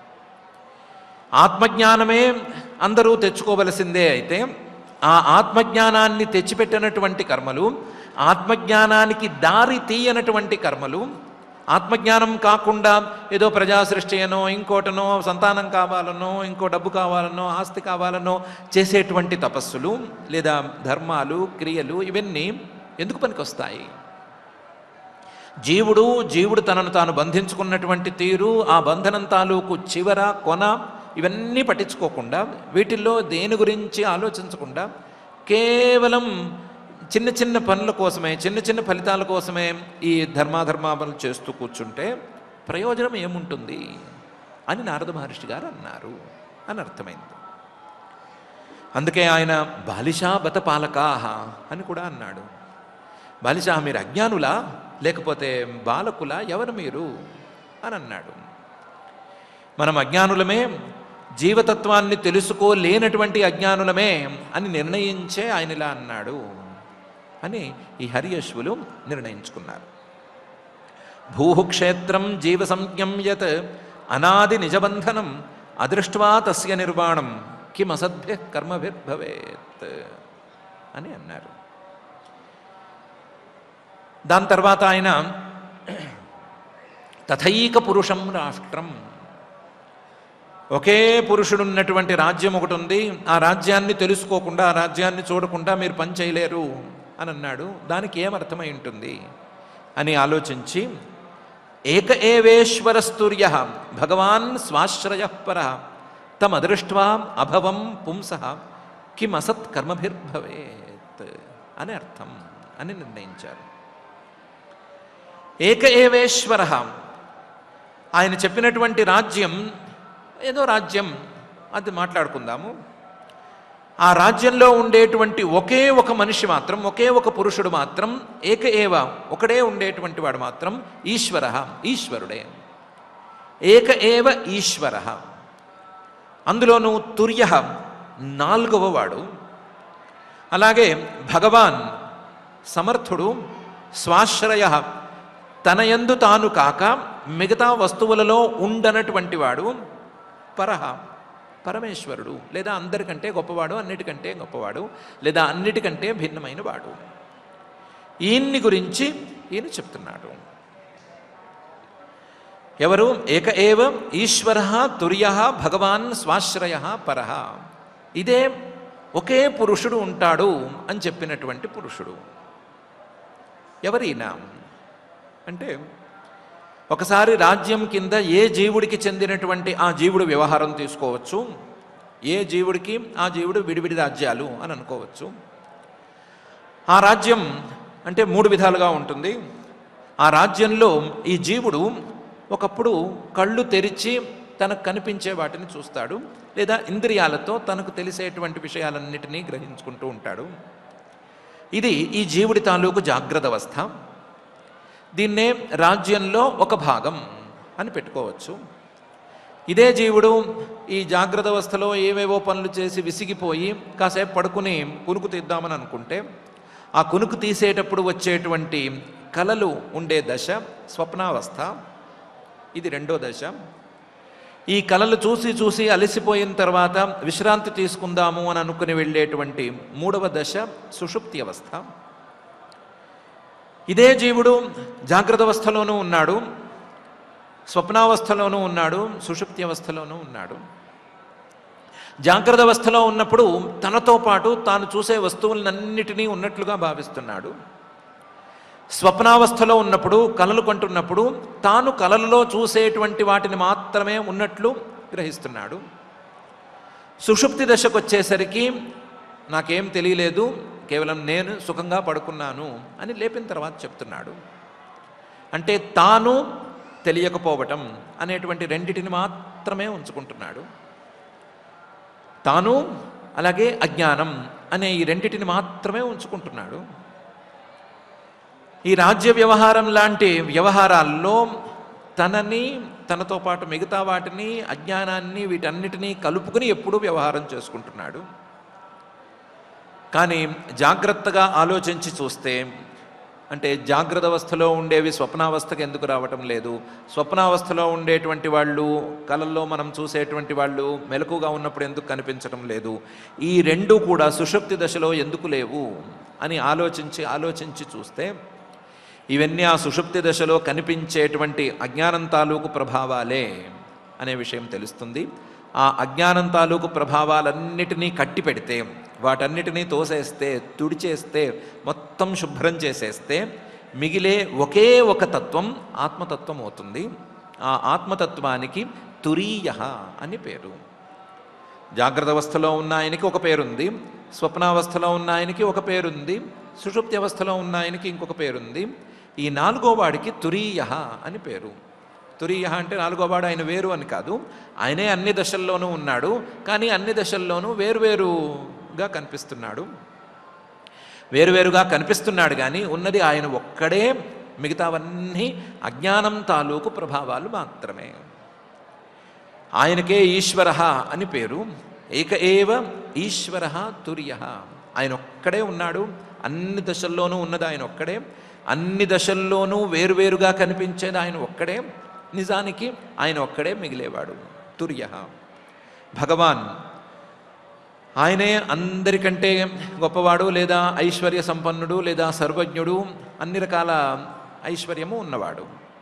ఆత్మజ్ఞానమే అందరూ తెచ్చుకోవలసిందే. అయితే ఆ ఆత్మజ్ఞానాన్ని తెచ్చిపెట్టినటువంటి కర్మలు, ఆత్మజ్ఞానానికి దారి తీయనటువంటి కర్మలు, ఆత్మజ్ఞానం కాకుండా ఏదో ప్రజాసృష్టి అనో, ఇంకోటనో, సంతానం కావాలనో, ఇంకో డబ్బు కావాలనో, ఆస్తి కావాలనో చేసేటువంటి తపస్సులు లేదా ధర్మాలు, క్రియలు, ఇవన్నీ ఎందుకు పనికొస్తాయి? జీవుడు తనను తాను బంధించుకున్నటువంటి తీరు, ఆ బంధనం తాలూకు చివర, కొన, ఇవన్నీ పట్టించుకోకుండా, వీటిల్లో దేని గురించి ఆలోచించకుండా కేవలం చిన్న చిన్న పనుల కోసమే, చిన్న చిన్న ఫలితాల కోసమే ఈ ధర్మాధర్మాలు చేస్తూ కూర్చుంటే ప్రయోజనం ఏముంటుంది అని నారద మహర్షి గారు అన్నారు అని అర్థమైంది. అందుకే ఆయన బాలిషా బత పాలకాహ అని కూడా అన్నాడు. బాలిషా, మీరు అజ్ఞానులా లేకపోతే బాలకులా, ఎవరు మీరు అని అన్నాడు. మనం అజ్ఞానులమే, జీవతత్వాన్ని తెలుసుకోలేనటువంటి అజ్ఞానులమే అని నిర్ణయించే ఆయన ఇలా అన్నాడు అని ఈ హరియశ్వులు నిర్ణయించుకున్నారు. భూహు క్షేత్రం జీవసంజ్ఞం యత్ అనాది నిజబంధనం అదృష్ట్వా తస్య నిర్వాణం కిం అసద్భ్యః కర్మభిర్భవేత్ అని అన్నారు. దాని తర్వాత ఆయన తథైక పురుషం రాష్ట్రం, ఒకే పురుషుడున్నటువంటి రాజ్యం ఒకటి ఉంది, ఆ రాజ్యాన్ని తెలుసుకోకుండా, ఆ రాజ్యాన్ని చూడకుండా మీరు పని చేయలేరు అని అన్నాడు. దానికి ఏమర్థమై ఉంటుంది అని ఆలోచించి, ఏక ఏవేశ్వరస్తుర్య భగవాన్ స్వాశ్రయ పర తమదృష్ట్వా అభవం పుంసః కిం అసత్ కర్మభిర్భవేత్ అని అర్థం అని నిర్ణయించారు. ఏక ఏవేశ్వర, ఆయన చెప్పినటువంటి రాజ్యం ఏదో రాజ్యం, అది మాట్లాడుకుందాము. ఆ రాజ్యంలో ఉండేటువంటి ఒకే ఒక మనిషి మాత్రం, ఒకే ఒక పురుషుడు మాత్రం, ఏక ఏవ, ఒకడే ఉండేటువంటి వాడు మాత్రం ఈశ్వర, ఈశ్వరుడే. ఏక ఏవ ఈశ్వర. అందులోనూ తుర్య, నాలుగవ వాడు. అలాగే భగవాన్ సమర్థుడు, స్వాశ్రయ, తన యందు తాను కాక మిగతా వస్తువులలో ఉండనటువంటి వాడు, పరహ, పరమేశ్వరుడు, లేదా అందరికంటే గొప్పవాడు, అన్నిటికంటే గొప్పవాడు, లేదా అన్నిటికంటే భిన్నమైన వాడు. ఈయన్ని గురించి ఈయన చెప్తున్నాడు. ఎవరు? ఏక ఏవ ఈశ్వర తుర్య భగవాన్ స్వాశ్రయ పరహ. ఇదే ఒకే పురుషుడు ఉంటాడు అని చెప్పినటువంటి పురుషుడు. ఎవరైనా అంటే, ఒకసారి రాజ్యం కింద ఏ జీవుడికి చెందినటువంటి ఆ జీవుడు వ్యవహారం తీసుకోవచ్చు. ఏ జీవుడికి ఆ జీవుడు విడివిడి రాజ్యాలు అని అనుకోవచ్చు. ఆ రాజ్యం అంటే మూడు విధాలుగా ఉంటుంది. ఆ రాజ్యంలో ఈ జీవుడు ఒకప్పుడు కళ్ళు తెరిచి తనకు కనిపించే వాటిని చూస్తాడు, లేదా ఇంద్రియాలతో తనకు తెలిసేటువంటి విషయాలన్నిటినీ గ్రహించుకుంటూ ఉంటాడు. ఇది ఈ జీవుడి తాలూకు జాగ్రత్త అవస్థ. దీన్నే రాజ్యంలో ఒక భాగం అని పెట్టుకోవచ్చు. ఇదే జీవుడు ఈ జాగ్రత్త అవస్థలో ఏవేవో పనులు చేసి విసిగిపోయి కాసేపు పడుకుని కునుకు తీద్దామని అనుకుంటే ఆ కునుకు తీసేటప్పుడు వచ్చేటువంటి కలలు ఉండే దశ స్వప్నావస్థ. ఇది రెండో దశ. ఈ కలలు చూసి చూసి అలసిపోయిన తర్వాత విశ్రాంతి తీసుకుందాము అని అనుకుని వెళ్ళేటువంటి మూడవ దశ సుషుప్తి అవస్థ. ఇదే జీవుడు జాగ్రత్త అవస్థలోనూ ఉన్నాడు, స్వప్నావస్థలోనూ ఉన్నాడు, సుషుప్తి అవస్థలోనూ ఉన్నాడు. జాగ్రత్త అవస్థలో ఉన్నప్పుడు తనతో పాటు తాను చూసే వస్తువులన్నిటినీ ఉన్నట్లుగా భావిస్తున్నాడు. స్వప్నావస్థలో ఉన్నప్పుడు, కలలు కంటున్నప్పుడు తాను కలలలో చూసేటువంటి వాటిని మాత్రమే ఉన్నట్లు గ్రహిస్తున్నాడు. సుషుప్తి దశకు వచ్చేసరికి నాకేం తెలియలేదు, కేవలం నేను సుఖంగా పడుకున్నాను అని లేపిన తర్వాత చెప్తున్నాడు. అంటే తాను తెలియకపోవటం అనేటువంటి రెండిటిని మాత్రమే ఉంచుకుంటున్నాడు. తాను అలాగే అజ్ఞానం అనే ఈ రెండిటిని మాత్రమే ఉంచుకుంటున్నాడు. ఈ రాజ్య వ్యవహారం లాంటి వ్యవహారాల్లో తనని, తనతో పాటు మిగతా వాటిని, అజ్ఞానాన్ని, వీటన్నిటినీ కలుపుకుని ఎప్పుడూ వ్యవహారం చేసుకుంటున్నాడు. కానీ జాగ్రత్తగా ఆలోచించి చూస్తే, అంటే జాగ్రత్త అవస్థలో ఉండేవి స్వప్నావస్థకు ఎందుకు రావటం లేదు, స్వప్నావస్థలో ఉండేటువంటి వాళ్ళు కలల్లో మనం చూసేటువంటి వాళ్ళు మెలకుగా ఉన్నప్పుడు ఎందుకు కనిపించడం లేదు, ఈ రెండు కూడా సుషుప్తి దశలో ఎందుకు లేవు అని ఆలోచించి చూస్తే ఇవన్నీ ఆ సుషుప్తి దశలో కనిపించేటువంటి అజ్ఞానం తాలూకు ప్రభావాలే అనే విషయం తెలుస్తుంది. ఆ అజ్ఞానం తాలూకు ప్రభావాలన్నిటినీ కట్టి పెడితే, వాటన్నిటినీ తోసేస్తే, తుడిచేస్తే, మొత్తం శుభ్రం చేసేస్తే మిగిలే ఒకే ఒక తత్వం ఆత్మతత్వం అవుతుంది. ఆ ఆత్మతత్వానికి తురీయ అని పేరు. జాగ్రత్త అవస్థలో ఉన్న ఆయనకి ఒక పేరుంది, స్వప్నావస్థలో ఉన్న ఆయనకి ఒక పేరుంది, సుషుప్తి అవస్థలో ఉన్న ఆయనకి ఇంకొక పేరుంది. ఈ నాలుగో వాడికి తురీయ అని పేరు. తురీయ అంటే నాలుగోవాడు ఆయన వేరు అని కాదు, ఆయనే అన్ని దశల్లోనూ ఉన్నాడు, కానీ అన్ని దశల్లోనూ వేరువేరుగా కనిపిస్తున్నాడు. వేరువేరుగా కనిపిస్తున్నాడు కానీ ఉన్నది ఆయన ఒక్కడే, మిగతావన్నీ అజ్ఞానం తాలూకు ప్రభావాలు మాత్రమే. ఆయనకే ఈశ్వర అని పేరు. ఏక ఏవ ఈశ్వర తుర్య. ఆయన ఒక్కడే ఉన్నాడు, అన్ని దశల్లోనూ ఉన్నది ఆయన ఒక్కడే, అన్ని దశల్లోనూ వేరువేరుగా కనిపించేది ఆయన ఒక్కడే, నిజానికి ఆయన ఒక్కడే మిగిలేవాడు తుర్య. భగవాన్ ఆయనే అందరికంటే గొప్పవాడు, లేదా ఐశ్వర్య సంపన్నుడు, లేదా సర్వజ్ఞుడు, అన్ని రకాల ఐశ్వర్యము ఉన్నవాడు.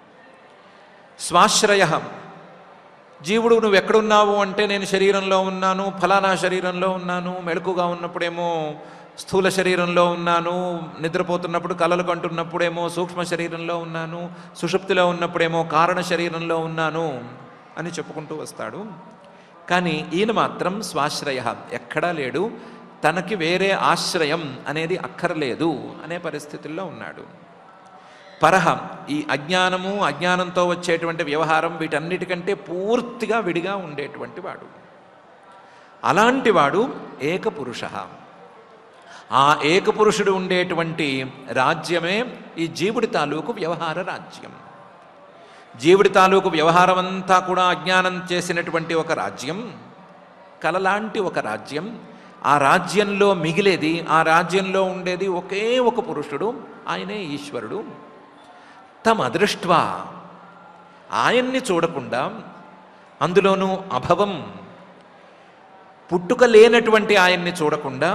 స్వాశ్రయ. జీవుడు నువ్వు ఎక్కడున్నావు అంటే నేను శరీరంలో ఉన్నాను, ఫలానా శరీరంలో ఉన్నాను, మెలకుగా ఉన్నప్పుడేమో స్థూల శరీరంలో ఉన్నాను, నిద్రపోతున్నప్పుడు కలలు కంటున్నప్పుడేమో సూక్ష్మ శరీరంలో ఉన్నాను, సుషుప్తిలో ఉన్నప్పుడేమో కారణ శరీరంలో ఉన్నాను అని చెప్పుకుంటూ వస్తాడు. కానీ ఈయన మాత్రం స్వాశ్రయ, ఎక్కడా లేడు, తనకి వేరే ఆశ్రయం అనేది అక్కర్లేదు అనే పరిస్థితుల్లో ఉన్నాడు. పరహ. ఈ అజ్ఞానము, అజ్ఞానంతో వచ్చేటువంటి వ్యవహారం వీటన్నిటికంటే పూర్తిగా విడిగా ఉండేటువంటి వాడు. అలాంటి వాడు ఏకపురుష. ఆ ఏకపురుషుడు ఉండేటువంటి రాజ్యమే ఈ జీవుడి తాలూకు వ్యవహార రాజ్యం. జీవుడి తాలూకు వ్యవహారం అంతా కూడా అజ్ఞానం చేసినటువంటి ఒక రాజ్యం, కలలాంటి ఒక రాజ్యం. ఆ రాజ్యంలో మిగిలేది, ఆ రాజ్యంలో ఉండేది ఒకే ఒక పురుషుడు, ఆయనే ఈశ్వరుడు. తమదృష్ట్వా, ఆయన్ని చూడకుండా, అందులోనూ అభవం, పుట్టుక లేనటువంటి ఆయన్ని చూడకుండా,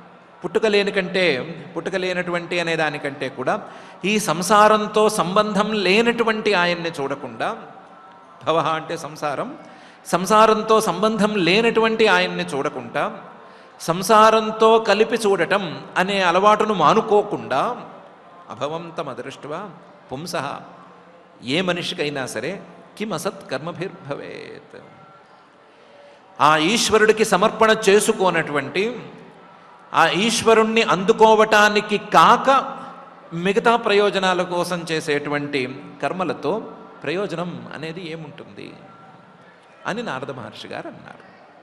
పుట్టుక లేనటువంటి అనే దానికంటే కూడా ఈ సంసారంతో సంబంధం లేనటువంటి ఆయన్ని చూడకుండా, భవ అంటే సంసారం, సంసారంతో సంబంధం లేనటువంటి ఆయన్ని చూడకుండా, సంసారంతో కలిపి చూడటం అనే అలవాటును మానుకోకుండా, అభవం తమదృష్ట్వా పుంసః, ఏ మనిషికైనా సరే కిం అసత్ కర్మభిర్భవేత్, ఆ ఈశ్వరుడికి సమర్పణ చేసుకోనటువంటి, ఆ ఈశ్వరుణ్ణి అందుకోవటానికి కాక మిగతా ప్రయోజనాల కోసం చేసేటువంటి కర్మలతో ప్రయోజనం అనేది ఏముంటుంది అని నారద మహర్షి గారు అన్నారు.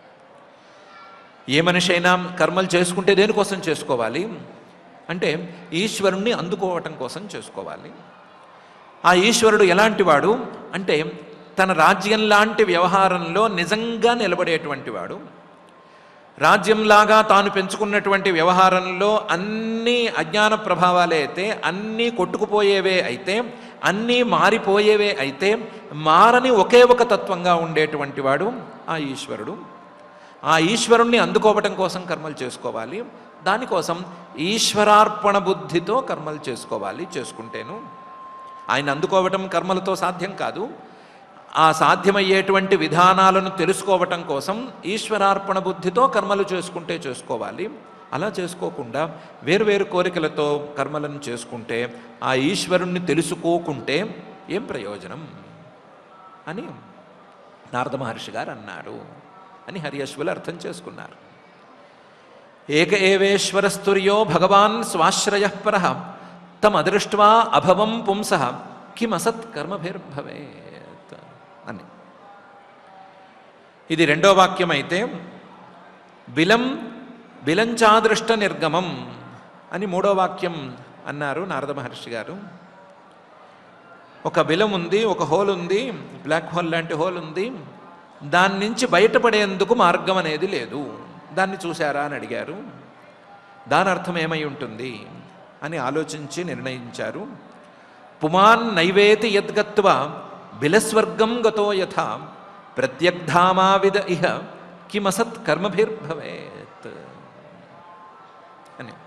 ఏ మనిషి అయినా కర్మలు చేసుకుంటే దేనికోసం చేసుకోవాలి అంటే ఈశ్వరుణ్ణి అందుకోవటం కోసం చేసుకోవాలి. ఆ ఈశ్వరుడు ఎలాంటివాడు అంటే తన రాజ్యం లాంటి వ్యవహారంలో నిజంగా నిలబడేటువంటి వాడు. రాజ్యంలాగా తాను పెంచుకున్నటువంటి వ్యవహారంలో అన్నీ అజ్ఞాన ప్రభావాలే అయితే, అన్నీ కొట్టుకుపోయేవే అయితే, అన్నీ మారిపోయేవే అయితే, మారని ఒకే ఒక తత్వంగా ఉండేటువంటి వాడు ఆ ఈశ్వరుడు. ఆ ఈశ్వరుణ్ణి అందుకోవటం కోసం కర్మలు చేసుకోవాలి. దానికోసం ఈశ్వరార్పణ బుద్ధితో కర్మలు చేసుకోవాలి. చేసుకుంటేను ఆయన అందుకోవటం కర్మలతో సాధ్యం కాదు. ఆ సాధ్యమయ్యేటువంటి విధానాలను తెలుసుకోవటం కోసం ఈశ్వరార్పణ బుద్ధితో కర్మలు చేసుకుంటే చేసుకోవాలి. అలా చేసుకోకుండా వేరువేరు కోరికలతో కర్మలను చేసుకుంటే ఆ ఈశ్వరుణ్ణి తెలుసుకోకుంటే ఏం ప్రయోజనం అని నారద మహర్షి గారు అన్నారు అని హరియశ్వులు అర్థం చేసుకున్నారు. ఏక ఏవేశ్వరస్తుర్యో భగవాన్ స్వాశ్రయఃపర తమదృష్ట్వా అభవం పుంసః కిమసత్ కర్మభిర్భవేత్ అని. ఇది రెండో వాక్యం అయితే బిలంచాదృష్ట నిర్గమం అని మూడో వాక్యం అన్నారు నారద మహర్షి గారు. ఒక బిలం ఉంది, ఒక హోల్ ఉంది, బ్లాక్ హోల్ లాంటి హోల్ ఉంది, దాని నుంచి బయటపడేందుకు మార్గం అనేది లేదు. దాన్ని చూశారా అని అడిగారు. దాని అర్థం ఏమై ఉంటుంది అని ఆలోచించి నిర్ణయించారు. పుమాన్ నైవేతి యద్గత్వా బిలస్వర్గం గతో యథా ప్రత్యగ్ధామావిద ఇహ కిమసత్ కర్మభిర్భవేత్ అని.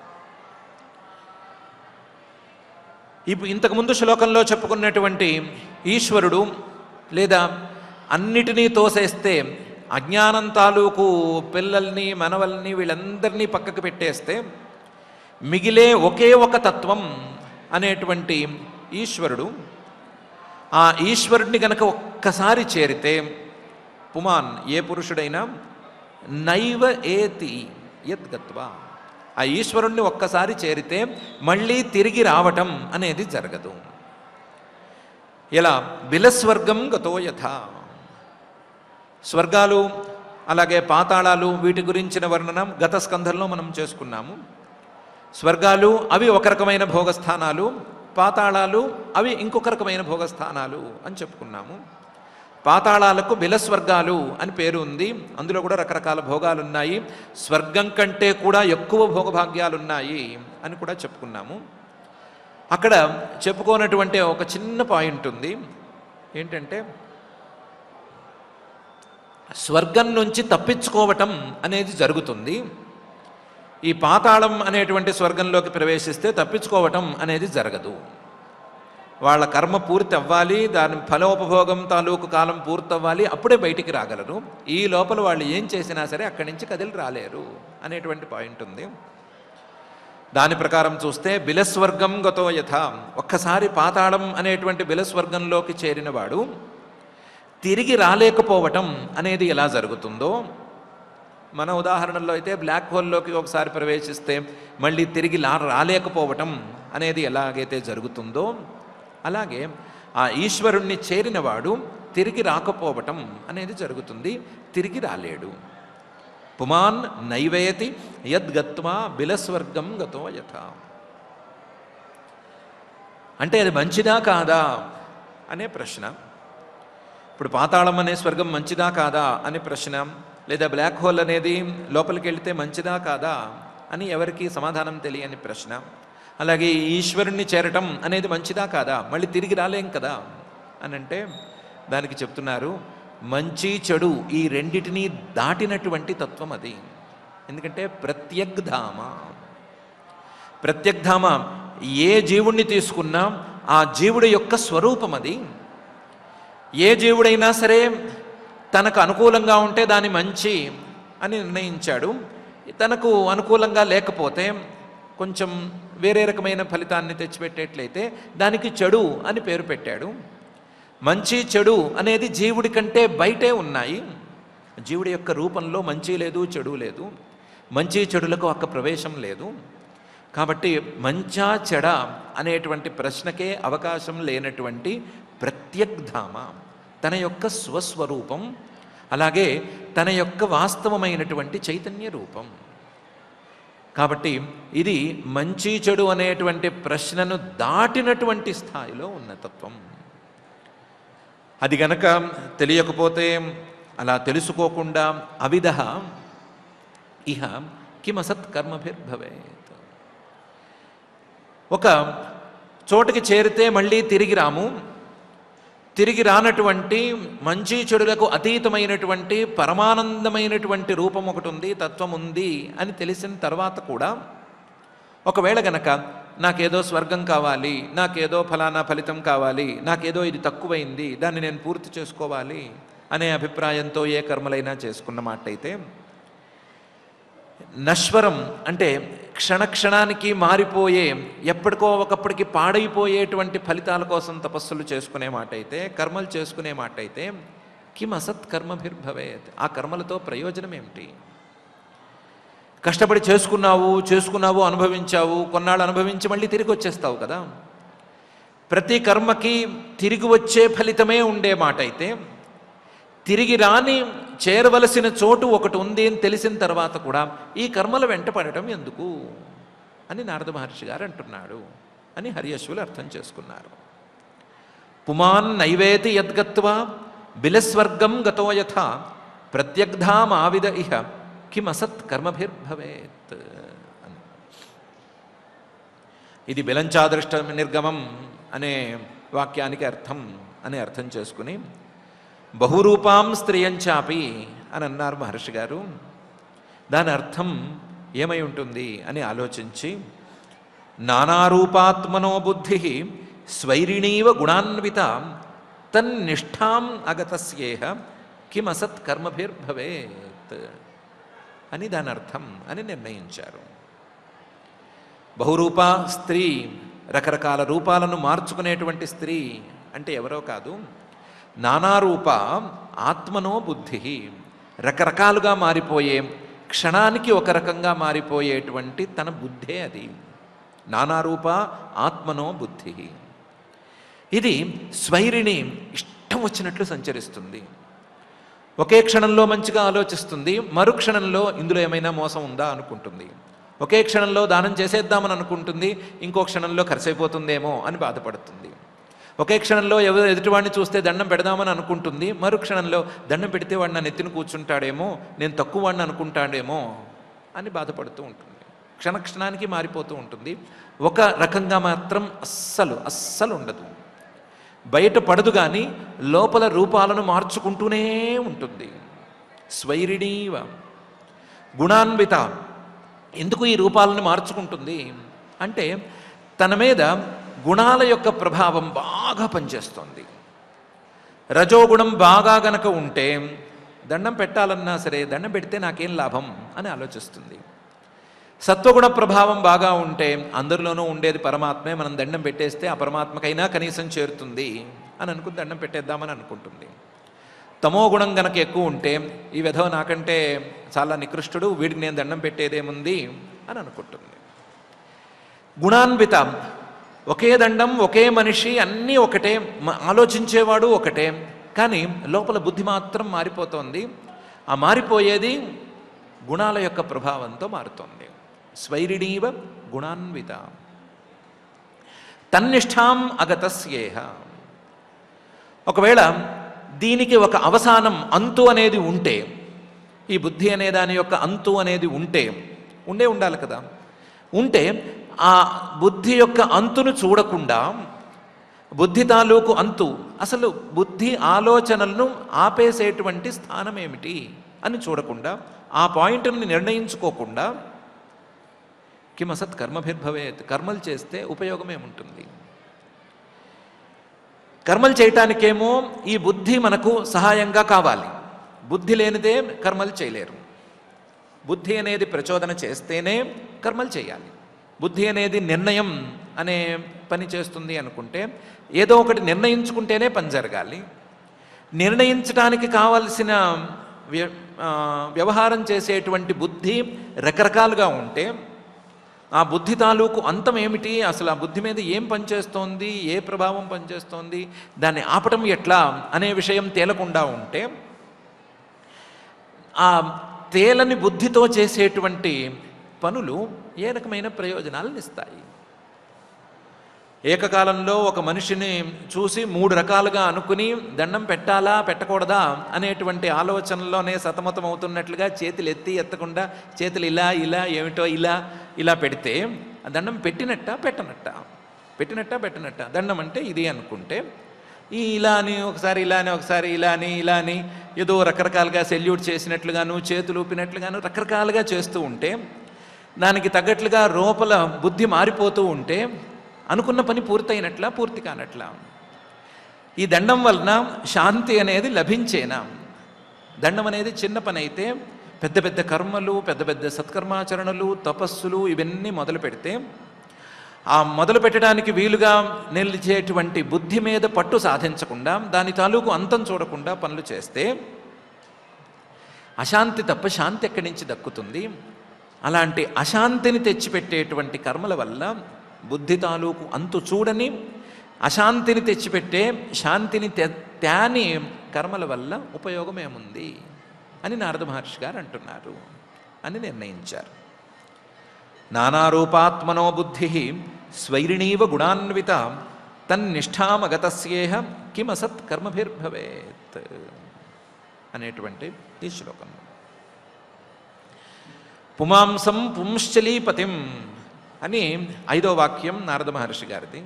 ఇప్పుడు ఇంతకుముందు శ్లోకంలో చెప్పుకున్నటువంటి ఈశ్వరుడు లేదా అన్నిటినీ తోసేస్తే అజ్ఞానం తాలూకు పిల్లల్ని మనవల్ని వీళ్ళందరినీ పక్కకు పెట్టేస్తే మిగిలే ఒకే ఒక తత్వం అనేటువంటి ఈశ్వరుడు, ఆ ఈశ్వరుడిని గనక ఒక్కసారి చేరితే పుమాన్ ఏ పురుషుడైనా నైవ ఏతి యద్గత్వా ఆ ఈశ్వరుణ్ణి ఒక్కసారి చేరితే మళ్ళీ తిరిగి రావటం అనేది జరగదు. ఇలా బిలస్వర్గం గతో యథా స్వర్గాలు అలాగే పాతాళాలు వీటి గురించిన వర్ణనం గత స్కంధంలో మనం చేసుకున్నాము. స్వర్గాలు అవి ఒక రకమైన భోగస్థానాలు, పాతాళాలు అవి ఇంకొక రకమైన భోగస్థానాలు అని చెప్పుకున్నాము. పాతాళాలకు బిలస్వర్గాలు అని పేరు ఉంది. అందులో కూడా రకరకాల భోగాలు ఉన్నాయి. స్వర్గం కంటే కూడా ఎక్కువ భోగభాగ్యాలున్నాయి అని కూడా చెప్పుకున్నాము. అక్కడ చెప్పుకోనటువంటి ఒక చిన్న పాయింట్ ఉంది. ఏంటంటే స్వర్గం నుంచి తప్పించుకోవటం అనేది జరుగుతుంది. ఈ పాతాళం అనేటువంటి స్వర్గంలోకి ప్రవేశిస్తే తప్పించుకోవటం అనేది జరగదు. వాళ్ళ కర్మ పూర్తి అవ్వాలి, దాని ఫలోపభోగం తాలూకు కాలం పూర్తి అవ్వాలి, అప్పుడే బయటికి రాగలరు. ఈ లోపల వాళ్ళు ఏం చేసినా సరే అక్కడి నుంచి కదిలి రాలేరు అనేటువంటి పాయింట్ ఉంది. దాని ప్రకారం చూస్తే బిలస్వర్గం గతో యథా ఒక్కసారి పాతాళం అనేటువంటి బిలస్వర్గంలోకి చేరినవాడు తిరిగి రాలేకపోవటం అనేది ఎలా జరుగుతుందో, మన ఉదాహరణలో అయితే బ్లాక్ హోల్లోకి ఒకసారి ప్రవేశిస్తే మళ్ళీ తిరిగి రాలేకపోవటం అనేది ఎలాగైతే జరుగుతుందో అలాగే ఆ ఈశ్వరుణ్ణి చేరినవాడు తిరిగి రాకపోవటం అనేది జరుగుతుంది. తిరిగి రాలేడు. పుమాన్ నైవేతి యద్గత్వా బిలస్వర్గం గతో యథా అంటే అది మంచిదా కాదా అనే ప్రశ్న. ఇప్పుడు పాతాళం అనే స్వర్గం మంచిదా కాదా అనే ప్రశ్న, లేదా బ్లాక్ హోల్ అనేది లోపలికి వెళితే మంచిదా కాదా అని ఎవరికి సమాధానం తెలియని ప్రశ్న. అలాగే ఈశ్వరుణ్ణి చేరటం అనేది మంచిదా కాదా, మళ్ళీ తిరిగి రాలేం కదా అని అంటే దానికి చెప్తున్నారు మంచి చెడు ఈ రెండిటినీ దాటినటువంటి తత్వం అది. ఎందుకంటే ప్రత్యగ్ధామ ఏ జీవుణ్ణి తీసుకున్నా ఆ జీవుడి యొక్క స్వరూపం అది. ఏ జీవుడైనా సరే తనకు అనుకూలంగా ఉంటే దాని మంచి అని నిర్ణయించాడు, తనకు అనుకూలంగా లేకపోతే కొంచెం వేరే రకమైన ఫలితాన్ని తెచ్చిపెట్టేట్లయితే దానికి చెడు అని పేరు పెట్టాడు. మంచి చెడు అనేది జీవుడి కంటే బయటే ఉన్నాయి. జీవుడి యొక్క రూపంలో మంచి లేదు, చెడు లేదు. మంచి చెడులకు ఒక్క ప్రవేశం లేదు. కాబట్టి మంచా చెడ అనేటువంటి ప్రశ్నకే అవకాశం లేనటువంటి ప్రత్యగ్ధామ తన యొక్క స్వస్వరూపం, అలాగే తన యొక్క వాస్తవమైనటువంటి చైతన్య రూపం. కాబట్టి ఇది మంచి చెడు అనేటువంటి ప్రశ్నను దాటినటువంటి స్థాయిలో ఉన్న తత్వం. అది గనక తెలియకపోతే, అలా తెలుసుకోకుండా అవిదః ఇహ కిమసత్ కర్మభిర్భవేత్. ఒక చోటుకి చేరితే మళ్ళీ తిరిగి రాము, తిరిగి రానటువంటి మంచి చెడులకు అతీతమైనటువంటి పరమానందమైనటువంటి రూపం ఒకటి ఉంది, తత్వం ఉంది అని తెలిసిన తర్వాత కూడా ఒకవేళ గనక నాకేదో స్వర్గం కావాలి, నాకేదో ఫలానా ఫలితం కావాలి, నాకేదో ఇది తక్కువైంది, దాన్ని నేను పూర్తి చేసుకోవాలి అనే అభిప్రాయంతో ఏ కర్మలైనా చేసుకున్న మాట అయితే, నశ్వరం అంటే క్షణక్షణానికి మారిపోయే, ఎప్పటికో ఒకప్పటికి పాడైపోయేటువంటి ఫలితాల కోసం తపస్సులు చేసుకునే మాట అయితే, కర్మలు చేసుకునే మాట అయితే, కిం అసత్ కర్మభిర్భవేత్. ఆ కర్మలతో ప్రయోజనం ఏమిటి? కష్టపడి చేసుకున్నావు, అనుభవించావు, కొన్నాళ్ళు అనుభవించి మళ్ళీ తిరిగి వచ్చేస్తావు కదా. ప్రతి కర్మకి తిరిగి వచ్చే ఫలితమే ఉండే మాట అయితే, తిరిగి రాని చేరవలసిన చోటు ఒకటి ఉంది అని తెలిసిన తర్వాత కూడా ఈ కర్మల వెంట పడటం ఎందుకు అని నారద మహర్షి గారు అంటున్నాడు అని హరియశ్వులు అర్థం చేసుకున్నారు. పుమాన్ నైవేతి యద్గత్వా బిలస్వర్గం గతో యథా ప్రత్యగ్ధామావిద ఇహ కిమసత్ కర్మభిర్భవేత్. ఇది బిలంచాదృష్ట నిర్గమం అనే వాక్యానికి అర్థం చేసుకుని బహురూపాం స్త్రియంచాపి అని అన్నారు మహర్షి గారు. దాని అర్థం ఏమై ఉంటుంది అని ఆలోచించి, నానారూపాత్మనో బుద్ధి స్వైరిణీవ గుణాన్విత తన్నిష్టాం అగతస్యేహ కిమసత్ కర్మభిర్భవేత్ అని దాని అర్థం అని నిర్ణయించారు. బహురూప స్త్రీ, రకరకాల రూపాలను మార్చుకునేటువంటి స్త్రీ అంటే ఎవరో కాదు, నానారూప ఆత్మనో బుద్ధి, రకరకాలుగా మారిపోయే, క్షణానికి ఒక రకంగా మారిపోయేటువంటి తన బుద్ధే అది. నానారూప ఆత్మనో బుద్ధి. ఇది స్వైరిణి, ఇష్టం వచ్చినట్లు సంచరిస్తుంది. ఒకే క్షణంలో మంచిగా ఆలోచిస్తుంది, మరు క్షణంలో ఇందులో ఏమైనా మోసం ఉందా అనుకుంటుంది. ఒకే క్షణంలో దానం చేసేద్దామని అనుకుంటుంది, ఇంకో క్షణంలో ఖర్చయిపోతుందేమో అని బాధపడుతుంది. ఒకే క్షణంలో ఎవరు ఎదుటివాడిని చూస్తే దండం పెడదామని అనుకుంటుంది, మరు క్షణంలో దండం పెడితే వాడు నా నెత్తిని కూర్చుంటాడేమో, నేను తక్కువ వాడిని అనుకుంటాడేమో అని బాధపడుతూ ఉంటుంది. క్షణక్షణానికి మారిపోతూ ఉంటుంది. ఒక రకంగా మాత్రం అస్సలు ఉండదు. బయట పడదు కానీ లోపల రూపాలను మార్చుకుంటూనే ఉంటుంది. స్వైరిణీవ గుణాన్విత. ఎందుకు ఈ రూపాలను మార్చుకుంటుంది అంటే, తన మీద గుణాల యొక్క ప్రభావం బాగా పనిచేస్తుంది. రజోగుణం బాగా గనక ఉంటే దండం పెట్టాలన్నా సరే, దండం పెడితే నాకేం లాభం అని ఆలోచిస్తుంది. సత్వగుణ ప్రభావం బాగా ఉంటే అందరిలోనూ ఉండేది పరమాత్మే, మనం దండం పెట్టేస్తే ఆ పరమాత్మకైనా కనీసం చేరుతుంది అని అనుకుని దండం పెట్టేద్దామని అనుకుంటుంది. తమో గుణం గనక ఎక్కువ ఉంటే ఈ విధవ నాకంటే చాలా నికృష్టుడు, వీడికి నేను దండం పెట్టేదేముంది అని అనుకుంటుంది. గుణాన్విత, ఒకే దండం, ఒకే మనిషి, అన్నీ ఒకటే, ఆలోచించేవాడు ఒకటే, కానీ లోపల బుద్ధి మాత్రం మారిపోతోంది. ఆ మారిపోయేది గుణాల యొక్క ప్రభావంతో మారుతోంది. స్వైరిణీవ గుణాన్విత తన్నిష్టాం అగతస్యేహ. ఒకవేళ దీనికి ఒక అవసానం, అంతు అనేది ఉంటే, ఈ బుద్ధి అనే దాని యొక్క అంతు అనేది ఉండాలి కదా. ఉంటే ఆ బుద్ధి యొక్క అంతును చూడకుండా, బుద్ధి తాలూకు అంతు, అసలు బుద్ధి ఆలోచనలను ఆపేసేటువంటి స్థానం ఏమిటి అని చూడకుండా, ఆ పాయింట్ని నిర్ణయించుకోకుండా, కిమసత్ కర్మభిర్భవేత్, కర్మలు చేస్తే ఉపయోగం ఏముంటుంది? కర్మలు చేయటానికేమో ఈ బుద్ధి మనకు సహాయంగా కావాలి. బుద్ధి లేనిదే కర్మలు చేయలేరు. బుద్ధి అనేది ప్రచోదన చేస్తేనే కర్మలు చేయాలి. బుద్ధి అనేది నిర్ణయం అనే పని చేస్తుంది అనుకుంటే, ఏదో ఒకటి నిర్ణయించుకుంటేనే పని జరగాలి. నిర్ణయించడానికి కావలసిన వ్యవహారం చేసేటువంటి బుద్ధి రకరకాలుగా ఉంటే, ఆ బుద్ధి తాలూకు అంతం ఏమిటి, అసలు ఆ బుద్ధి మీద ఏం పనిచేస్తోంది, ఏ ప్రభావం పనిచేస్తోంది, దాన్ని ఆపటం ఎట్లా అనే విషయం తేలకుండా ఉంటే, ఆ తేలని బుద్ధితో చేసేటువంటి పనులు ఏ రకమైన ప్రయోజనాలను ఇస్తాయి. ఏకకాలంలో ఒక మనిషిని చూసి 3 రకాలుగా అనుకుని దండం పెట్టాలా పెట్టకూడదా అనేటువంటి ఆలోచనలోనే సతమతం అవుతున్నట్లుగా చేతులు ఎత్తకుండా చేతులు ఇలా ఇలా ఏమిటో ఇలా పెడితే ఆ దండం పెట్టినట్ట పెట్టనట్ట దండం అంటే ఇది అనుకుంటే ఇలా అని ఒకసారి ఇలా అని ఒకసారి ఇలా అని ఏదో రకరకాలుగా సెల్యూట్ చేసినట్లుగాను చేతులు ఊపినట్లుగాను రకరకాలుగా చేస్తూ ఉంటే దానికి తగ్గట్లుగా లోపల బుద్ధి మారిపోతూ ఉంటే అనుకున్న పని పూర్తయినట్లా పూర్తి కానట్లా. ఈ దండం వలన శాంతి అనేది లభించేనా? దండం అనేది చిన్న పని అయితే పెద్ద పెద్ద కర్మలు పెద్ద పెద్ద సత్కర్మాచరణలు తపస్సులు ఇవన్నీ మొదలు పెడితే ఆ మొదలు పెట్టడానికి వీలుగా నిలిచేటువంటి బుద్ధి మీద పట్టు సాధించకుండా దాని తాలూకు అంతం చూడకుండా పనులు చేస్తే అశాంతి తప్ప శాంతి ఎక్కడి నుంచి దక్కుతుంది? అలాంటి అశాంతిని తెచ్చిపెట్టేటువంటి కర్మల వల్ల బుద్ధి తాలూకు అంతు చూడని అశాంతిని తెచ్చిపెట్టే శాంతిని తేని కర్మల వల్ల ఉపయోగం ఏముంది అని నారద మహర్షి గారు అంటున్నారు అని నిర్ణయించారు. నానారూపాత్మనో బుద్ధి స్వైరిణీవ గుణాన్విత తన్నిష్టామగతస్యేహ కిమసత్ కర్మభిర్భవేత్ అనేటువంటి ఈ శ్లోకం. పుమాంసం పుంశ్చలీపతిం అని 5వ వాక్యం నారద మహర్షి గారిది.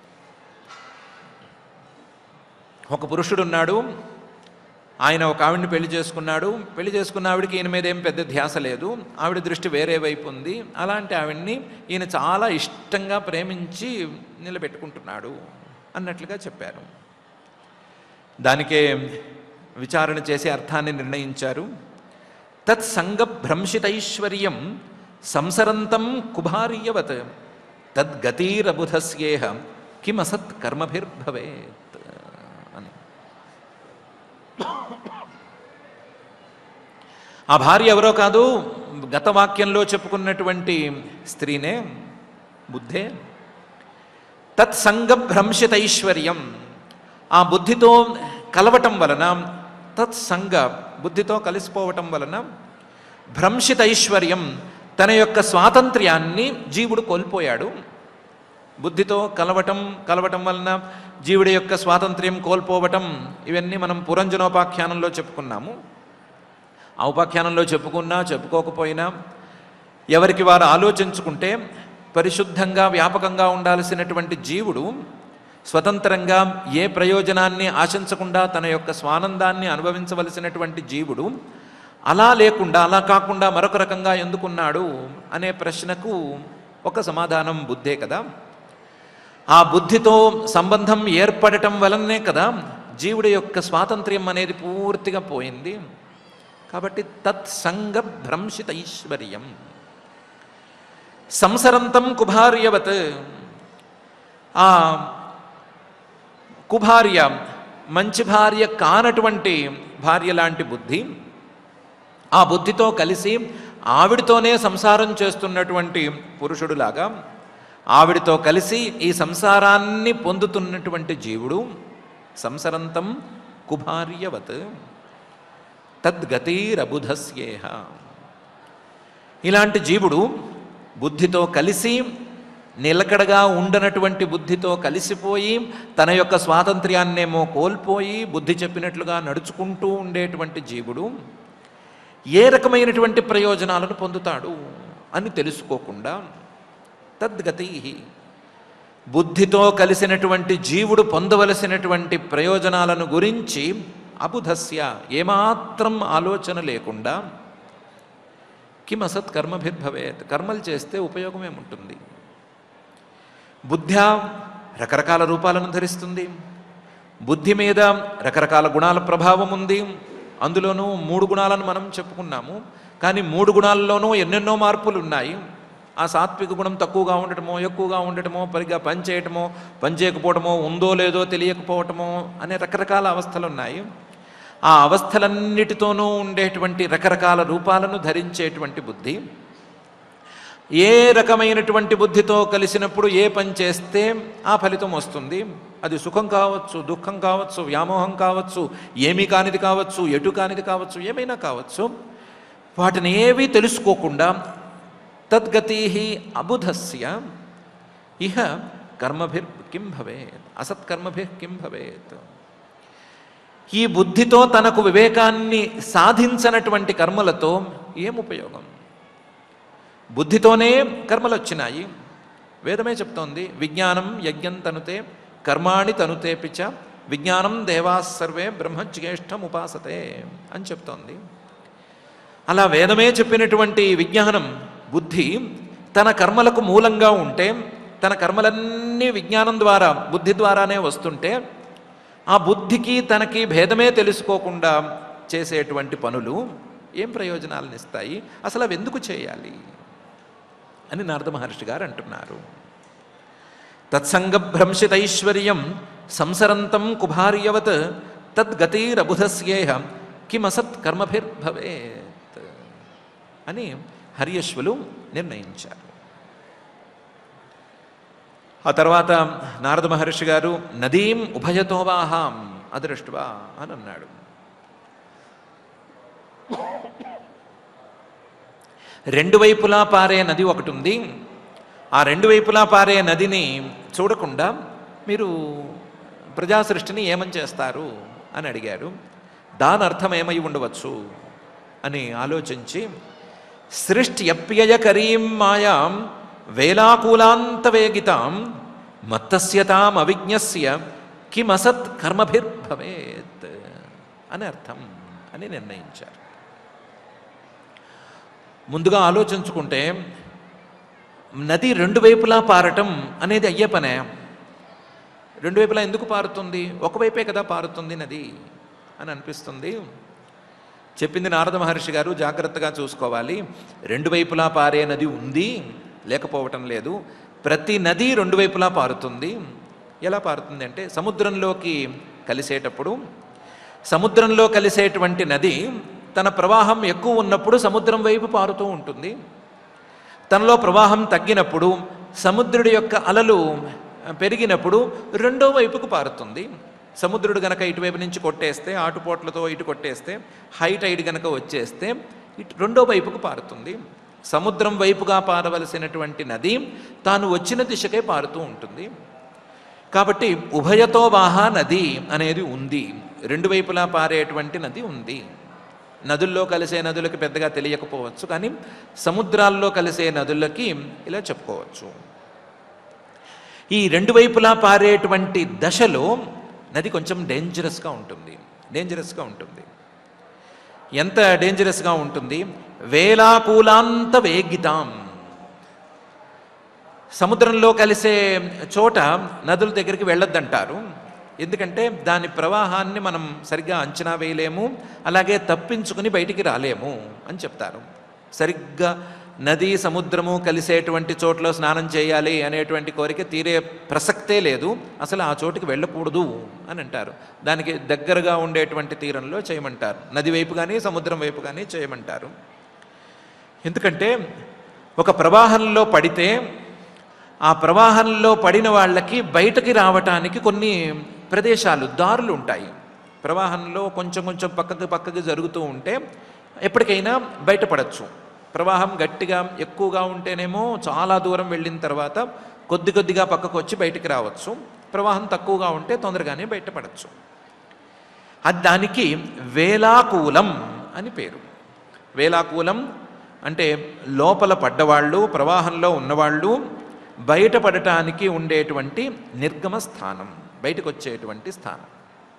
ఒక పురుషుడున్నాడు, ఆయన ఒక ఆవిడ్ని పెళ్లి చేసుకున్నాడు. పెళ్లి చేసుకున్న ఆవిడికి ఈయన మీద ఏం పెద్ద ధ్యాస లేదు, ఆవిడ దృష్టి వేరే వైపు ఉంది. అలాంటి ఆవిడ్ని ఈయన చాలా ఇష్టంగా ప్రేమించి నిలబెట్టుకుంటున్నాడు అన్నట్లుగా చెప్పారు. దానికే విచారణ చేసి అర్థాన్ని నిర్ణయించారు. తత్సంగ భ్రంశితైశ్వర్యం సంసరంతం కుభార్యవత్ తద్గతీరబుధస్యేహ కిమసత్ కర్మభిర్భవేత్ అని. ఆ భార్య ఎవరో కాదు, గత వాక్యంలో చెప్పుకున్నటువంటి స్త్రీనే, బుద్ధే. తత్సంగ భ్రంశితైశ్వర్యం, ఆ బుద్ధితో కలవటం వలన, తత్సంగ బుద్ధితో కలిసిపోవటం వలన భ్రంశితైశ్వర్యం తన యొక్క స్వాతంత్ర్యాన్ని జీవుడు కోల్పోయాడు. బుద్ధితో కలవటం వలన జీవుడి యొక్క స్వాతంత్ర్యం కోల్పోవటం, ఇవన్నీ మనం పురంజనోపాఖ్యానంలో చెప్పుకున్నాము. ఆ ఉపాఖ్యానంలో చెప్పుకున్నా చెప్పుకోకపోయినా ఎవరికి వారు ఆలోచించుకుంటే పరిశుద్ధంగా వ్యాపకంగా ఉండాల్సినటువంటి జీవుడు స్వతంత్రంగా ఏ ప్రయోజనాన్ని ఆశించకుండా తన యొక్క స్వానందాన్ని అనుభవించవలసినటువంటి జీవుడు అలా లేకుండా, అలా కాకుండా మరొక రకంగా ఎందుకున్నాడు అనే ప్రశ్నకు ఒక సమాధానం బుద్ధే కదా. ఆ బుద్ధితో సంబంధం ఏర్పడటం వలనే కదా జీవుడి యొక్క స్వాతంత్ర్యం అనేది పూర్తిగా పోయింది. కాబట్టి తత్సంగ భ్రంశితైశ్వర్యం సంసరంతం కుభార్యవత్, ఆ కుభార్య మంచి భార్య కానటువంటి భార్య లాంటి బుద్ధి, ఆ బుద్ధితో కలిసి ఆవిడితోనే సంసారం చేస్తున్నటువంటి పురుషుడులాగా ఆవిడితో కలిసి ఈ సంసారాన్ని పొందుతున్నటువంటి జీవుడు సంసరంతం కుభార్యవత్ తద్గతీరబుధస్యేహ. ఇలాంటి జీవుడు బుద్ధితో కలిసి నిలకడగా ఉండనటువంటి బుద్ధితో కలిసిపోయి తన యొక్క స్వాతంత్ర్యాన్నేమో కోల్పోయి బుద్ధి చెప్పినట్లుగా నడుచుకుంటూ ఉండేటువంటి జీవుడు ఏ రకమైనటువంటి ప్రయోజనాలను పొందుతాడు అని తెలుసుకోకుండా తద్గతి, బుద్ధితో కలిసినటువంటి జీవుడు పొందవలసినటువంటి ప్రయోజనాలను గురించి అబుధస్య ఏమాత్రం ఆలోచన లేకుండా కిమసత్ కర్మభిర్భవేత్, కర్మలు చేస్తే ఉపయోగం ఏముంటుంది? బుద్ధ్యా రకరకాల రూపాలను ధరిస్తుంది. బుద్ధి మీద రకరకాల గుణాల ప్రభావం ఉంది. అందులోనూ 3 గుణాలను మనం చెప్పుకున్నాము. కానీ 3 గుణాల్లోనూ ఎన్నెన్నో మార్పులు ఉన్నాయి. ఆ సాత్విక గుణం తక్కువగా ఉండటమో ఎక్కువగా ఉండటమో, పరిగా పని చేయటమో పని చేయకపోవటమో, ఉందో లేదో తెలియకపోవటమో అనే రకరకాల అవస్థలు ఉన్నాయి. ఆ అవస్థలన్నిటితోనూ ఉండేటువంటి రకరకాల రూపాలను ధరించేటువంటి బుద్ధి ఏ రకమైనటువంటి బుద్ధితో కలిసినప్పుడు ఏ పని చేస్తే ఆ ఫలితం వస్తుంది, అది సుఖం కావచ్చు, దుఃఖం కావచ్చు, వ్యామోహం కావచ్చు, ఏమీ కానిది కావచ్చు, ఎటు కానిది కావచ్చు, ఏమైనా కావచ్చు, వాటిని ఏవీ తెలుసుకోకుండా తద్గతి అబుధస్య ఇహ కర్మభిర్ కిం భవేత్, అసత్కర్మభిర్ కిం భవేత్. ఈ బుద్ధితో తనకు వివేకాన్ని సాధించనటువంటి కర్మలతో ఏం ఉపయోగం? బుద్ధితోనే కర్మలు వచ్చినాయి. వేదమే చెప్తోంది, విజ్ఞానం యజ్ఞం తనుతే కర్మాణి తనుతేపిచ విజ్ఞానం దేవాసర్వే బ్రహ్మజ్యేష్ఠం ఉపాసతే అని చెప్తోంది. అలా వేదమే చెప్పినటువంటి విజ్ఞానం, బుద్ధి తన కర్మలకు మూలంగా ఉంటే, తన కర్మలన్నీ విజ్ఞానం ద్వారా బుద్ధి ద్వారానే వస్తుంటే, ఆ బుద్ధికి తనకి భేదమే తెలుసుకోకుండా చేసేటువంటి పనులు ఏం ప్రయోజనాలను ఇస్తాయి? అసలు అవి ఎందుకు చేయాలి అని నారద మహర్షి గారు అంటున్నారు. తత్సంగభ్రంశితైశ్వర్యం సంసరంతం కుభార్యవత్ తద్గతిరబుధస్యేహ కిమసత్ కర్మభిర్భవేత్ అని హర్యశ్వులు నిర్ణయించారు. ఆ తర్వాత నారద మహర్షి గారు నదీం ఉభయతోవాహాం అదృష్ట్వా అని అన్నాడు. రెండు వైపులా పారే నది ఒకటి ఉంది. ఆ రెండు వైపులా పారే నదిని చూడకుండా మీరు ప్రజాసృష్టిని ఏమని చేస్తారు అని అడిగారు. దాని అర్థం ఏమై ఉండవచ్చు అని ఆలోచించి, సృష్ట్యప్యయకరీం మాయాం వేలాకూలాంతవేగితాం మత్తస్యతాం అవిజ్ఞస్య కిమసత్ కర్మభిర్భవేత్ అని అర్థం అని నిర్ణయించారు. ముందుగా ఆలోచించుకుంటే నది రెండు వైపులా పారటం అనేది అయ్యే పనే. రెండు వైపులా ఎందుకు పారుతుంది? ఒకవైపే కదా పారుతుంది నది అని అనిపిస్తుంది. చెప్పింది నారద మహర్షి గారు, జాగ్రత్తగా చూసుకోవాలి. రెండు వైపులా పారే నది ఉంది, లేకపోవటం లేదు. ప్రతి నది రెండు వైపులా పారుతుంది. ఎలా పారుతుంది అంటే, సముద్రంలోకి కలిసేటప్పుడు, సముద్రంలో కలిసేటువంటి నది తన ప్రవాహం ఎక్కువ ఉన్నప్పుడు సముద్రం వైపు పారుతూ ఉంటుంది. తనలో ప్రవాహం తగ్గినప్పుడు, సముద్రుడి యొక్క అలలు పెరిగినప్పుడు రెండో వైపుకు పారుతుంది. సముద్రుడు గనక ఇటువైపు నుంచి కొట్టేస్తే, ఆటుపోట్లతో ఇటు కొట్టేస్తే, హై టైడ్ గనక వచ్చేస్తే ఇటు రెండో వైపుకు పారుతుంది. సముద్రం వైపుగా పారవలసినటువంటి నది తాను వచ్చిన దిశకే పారుతూ ఉంటుంది. కాబట్టి ఉభయతో వాహ నది అనేది ఉంది, రెండు వైపులా పారేటువంటి నది ఉంది. నదుల్లో కలిసే నదులకి పెద్దగా తెలియకపోవచ్చు, కానీ సముద్రాల్లో కలిసే నదులకి ఇలా చెప్పుకోవచ్చు. ఈ రెండు వైపులా పారేటువంటి దశలో నది కొంచెం డేంజరస్గా ఉంటుంది. ఎంత డేంజరస్గా ఉంటుంది? వేలాకూలాంత వేగితాం. సముద్రంలో కలిసే చోట నదుల దగ్గరికి వెళ్ళొద్దంటారు. ఎందుకంటే దాని ప్రవాహాన్ని మనం సరిగ్గా అంచనా వేయలేము, అలాగే తప్పించుకుని బయటికి రాలేము అని చెప్తారు. సరిగ్గా నది సముద్రము కలిసేటువంటి చోట్ల స్నానం చేయాలి అనేటువంటి కోరిక తీరే ప్రసక్తే లేదు. అసలు ఆ చోటుకి వెళ్ళకూడదు అని అంటారు. దానికి దగ్గరగా ఉండేటువంటి తీరంలో చేయమంటారు. నది వైపు కానీ సముద్రం వైపు కానీ చేయమంటారు. ఎందుకంటే ఒక ప్రవాహంలో పడితే ఆ ప్రవాహంలో పడిన వాళ్ళకి బయటకి రావటానికి కొన్ని ప్రదేశాలు, దారులు ఉంటాయి. ప్రవాహంలో కొంచెం కొంచెం పక్కకి జరుగుతూ ఉంటే ఎప్పటికైనా బయటపడచ్చు. ప్రవాహం గట్టిగా ఎక్కువగా ఉంటేనేమో చాలా దూరం వెళ్ళిన తర్వాత కొద్దిగా పక్కకు వచ్చి బయటికి రావచ్చు. ప్రవాహం తక్కువగా ఉంటే తొందరగానే బయటపడచ్చు. అది దానికి వేలాకూలం అని పేరు. వేలాకూలం అంటే లోపల పడ్డవాళ్ళు, ప్రవాహంలో ఉన్నవాళ్ళు బయటపడటానికి ఉండేటువంటి నిర్గమ స్థానం, బయటకు వచ్చేటువంటి స్థానం.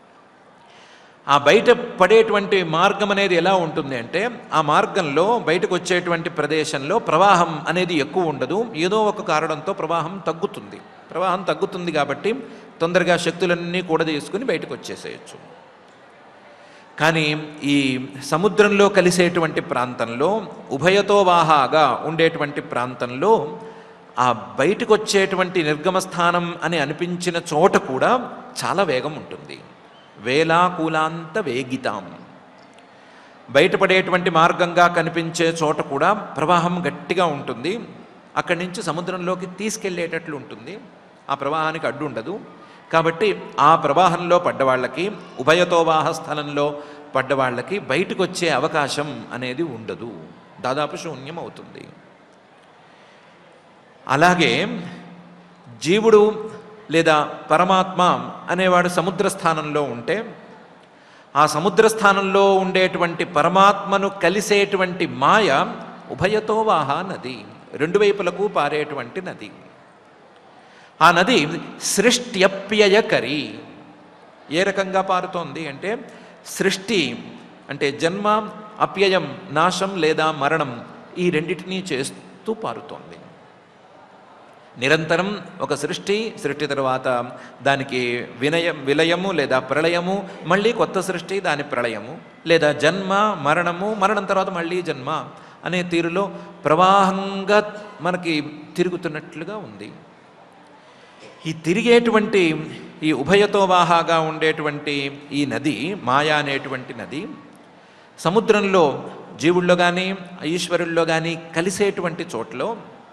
ఆ బయట పడేటువంటి మార్గం అనేది ఎలా ఉంటుంది అంటే, ఆ మార్గంలో బయటకు వచ్చేటువంటి ప్రదేశంలో ప్రవాహం అనేది ఎక్కువ ఉండదు. ఏదో ఒక కారణంతో ప్రవాహం తగ్గుతుంది. ప్రవాహం తగ్గుతుంది కాబట్టి తొందరగా శక్తులన్నీ కూడా తీసుకుని బయటకు వచ్చేసేయచ్చు. కానీ ఈ సముద్రంలో కలిసేటువంటి ప్రాంతంలో, ఉభయతో వాహాగా ఉండేటువంటి ప్రాంతంలో ఆ బయటకు వచ్చేటువంటి నిర్గమస్థానం అని అనిపించిన చోట కూడా చాలా వేగం ఉంటుంది. వేలాకూలాంత వేగితాం. బయటపడేటువంటి మార్గంగా కనిపించే చోట కూడా ప్రవాహం గట్టిగా ఉంటుంది. అక్కడి నుంచి సముద్రంలోకి తీసుకెళ్ళేటట్లు ఉంటుంది. ఆ ప్రవాహానికి అడ్డు ఉండదు. కాబట్టి ఆ ప్రవాహంలో పడ్డవాళ్ళకి, ఉభయతోవాహ స్థలంలో పడ్డవాళ్ళకి బయటకు వచ్చే అవకాశం అనేది ఉండదు. దాదాపు శూన్యం అవుతుంది. అలాగే జీవుడు లేదా పరమాత్మ అనేవాడు సముద్ర స్థానంలో ఉంటే ఆ సముద్ర స్థానంలో ఉండేటువంటి పరమాత్మను కలిసేటువంటి మాయ ఉభయతో వాహ నది, రెండు వైపులకు పారేటువంటి నది. ఆ నది సృష్ట్యప్యయకరి. ఏ రకంగా పారుతోంది అంటే సృష్టి అంటే జన్మ, అప్యయం నాశం లేదా మరణం, ఈ రెండింటినీ చేస్తూ పారుతోంది. నిరంతరం ఒక సృష్టి తర్వాత దానికి విలయము లేదా ప్రళయము, మళ్ళీ కొత్త సృష్టి దాని ప్రళయము, లేదా జన్మ మరణము, మరణం తర్వాత మళ్ళీ జన్మ అనే తీరులో ప్రవాహంగా మనకి తిరుగుతున్నట్లుగా ఉంది. ఈ తిరిగేటువంటి ఈ ఉభయతోవాహాగా ఉండేటువంటి ఈ నది, మాయా అనేటువంటి నది, సముద్రంలో జీవుల్లో కానీ ఈశ్వరుల్లో కానీ కలిసేటువంటి చోట్లో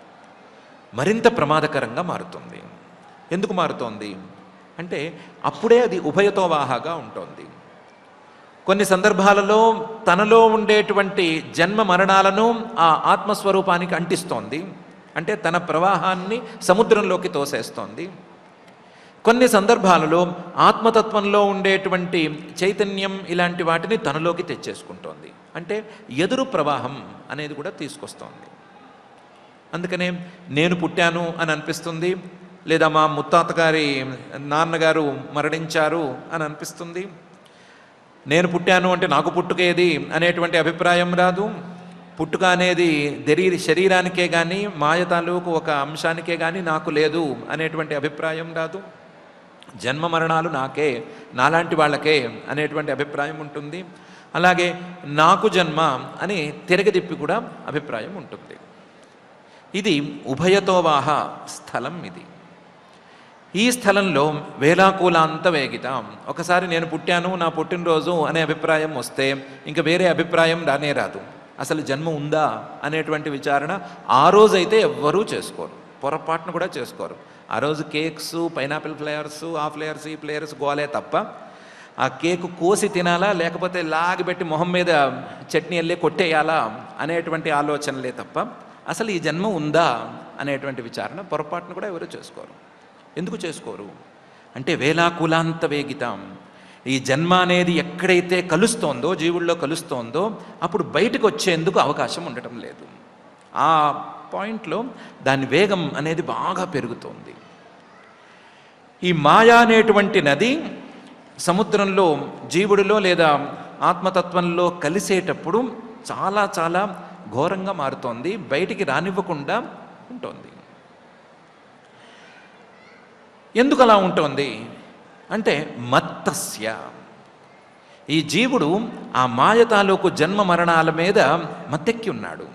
మరింత ప్రమాదకరంగా మారుతుంది. ఎందుకు మారుతోంది అంటే అప్పుడే అది ఉభయతోవాహాగా ఉంటుంది. కొన్ని సందర్భాలలో తనలో ఉండేటువంటి జన్మ మరణాలను ఆ ఆత్మస్వరూపానికి అంటిస్తోంది, అంటే తన ప్రవాహాన్ని సముద్రంలోకి తోసేస్తోంది. కొన్ని సందర్భాలలో ఆత్మతత్వంలో ఉండేటువంటి చైతన్యం ఇలాంటి వాటిని తనలోకి తెచ్చేసుకుంటోంది, అంటే ఎదురు ప్రవాహం అనేది కూడా తీసుకొస్తోంది. అందుకనే నేను పుట్టాను అని అనిపిస్తుంది, లేదా మా ముత్తాత గారి నాన్నగారు మరణించారు అని అనిపిస్తుంది. నేను పుట్టాను అంటే నాకు పుట్టుకేది అనేటువంటి అభిప్రాయం రాదు. పుట్టుక అనేది శరీరానికే కానీ మాయ తాలూకు ఒక అంశానికే కానీ నాకు లేదు అనేటువంటి అభిప్రాయం రాదు. జన్మ మరణాలు నాకే, నాలాంటి వాళ్ళకే అనేటువంటి అభిప్రాయం ఉంటుంది. అలాగే నాకు జన్మ అని తిరగదిప్పి కూడా అభిప్రాయం ఉంటుంది. ఇది ఉభయతోవాహ స్థలం. ఇది ఈ స్థలంలో వేలాకూలాంత వేగితాం. ఒకసారి నేను పుట్టాను, నా పుట్టినరోజు అనే అభిప్రాయం వస్తే ఇంకా వేరే అభిప్రాయం రానే రాదు. అసలు జన్మ ఉందా అనేటువంటి విచారణ ఆ రోజైతే ఎవ్వరూ చేసుకోరు, పొరపాటును కూడా చేసుకోరు. ఆ రోజు కేక్స్, పైనాపిల్ ఫ్లేవర్స్, ఆ ఫ్లేవర్స్, ఈ ఫ్లేవర్స్ గోలే తప్ప ఆ కేకు కోసి తినాలా లేకపోతే లాగిపెట్టి మొహం మీద చట్నీ వెళ్ళి కొట్టేయాలా అనేటువంటి ఆలోచనలే తప్ప అసలు ఈ జన్మ ఉందా అనేటువంటి విచారణ పొరపాటును కూడా ఎవరు చేసుకోరు. ఎందుకు చేసుకోరు అంటే వేలాకులాంత వేగితాం. ఈ జన్మ అనేది ఎక్కడైతే కలుస్తోందో, జీవుల్లో కలుస్తోందో, అప్పుడు బయటకు వచ్చేందుకు అవకాశం ఉండటం లేదు. ఆ పాయింట్లో దాని వేగం అనేది బాగా పెరుగుతోంది. ఈ మాయా అనేటువంటి నది సముద్రంలో జీవుడిలో లేదా ఆత్మతత్వంలో కలిసేటప్పుడు చాలా చాలా ఘోరంగా మారుతోంది, బయటికి రానివ్వకుండా ఉంటుంది. ఎందుకు అలా ఉంటుంది అంటే మత్తస్య, ఈ జీవుడు ఆ మాయ తాలూకు జన్మ మరణాల మీద మత్తెక్కి ఉన్నాడు.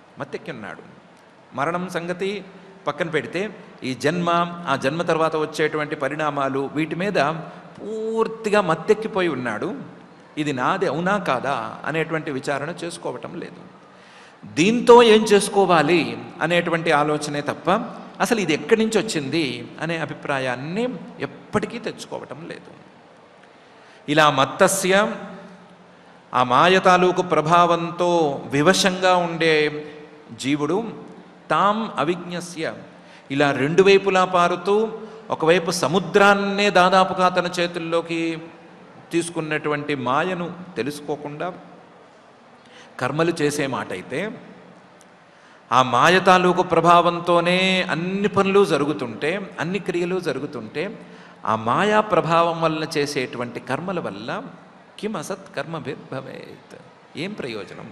మరణం సంగతి పక్కన పెడితే ఈ జన్మ, ఆ జన్మ తర్వాత వచ్చేటువంటి పరిణామాలు, వీటి మీద పూర్తిగా మత్తెక్కిపోయి ఉన్నాడు. ఇది నాది అవునా కాదా అనేటువంటి విచారణ చేసుకోవటం లేదు. దీంతో ఏం చేసుకోవాలి అనేటువంటి ఆలోచనే తప్ప అసలు ఇది ఎక్కడి నుంచి వచ్చింది అనే అభిప్రాయాన్ని ఎప్పటికీ తెచ్చుకోవటం లేదు. ఇలా మత్తస్య, ఆ మాయ తాలూకు ప్రభావంతో వివశంగా ఉండే జీవుడు తాం అవిజ్ఞస్య, ఇలా రెండు వైపులా పారుతూ ఒకవైపు సముద్రాన్నే దాదాపుగా తన చేతుల్లోకి తీసుకున్నటువంటి మాయను తెలుసుకోకుండా కర్మలు చేసే మాట అయితే, ఆ మాయ తాలూకు ప్రభావంతోనే అన్ని పనులు జరుగుతుంటే, అన్ని క్రియలు జరుగుతుంటే, ఆ మాయా ప్రభావం వలన చేసేటువంటి కర్మల వల్ల కిం అసత్ కర్మభిర్భవేత్, ఏం ప్రయోజనం?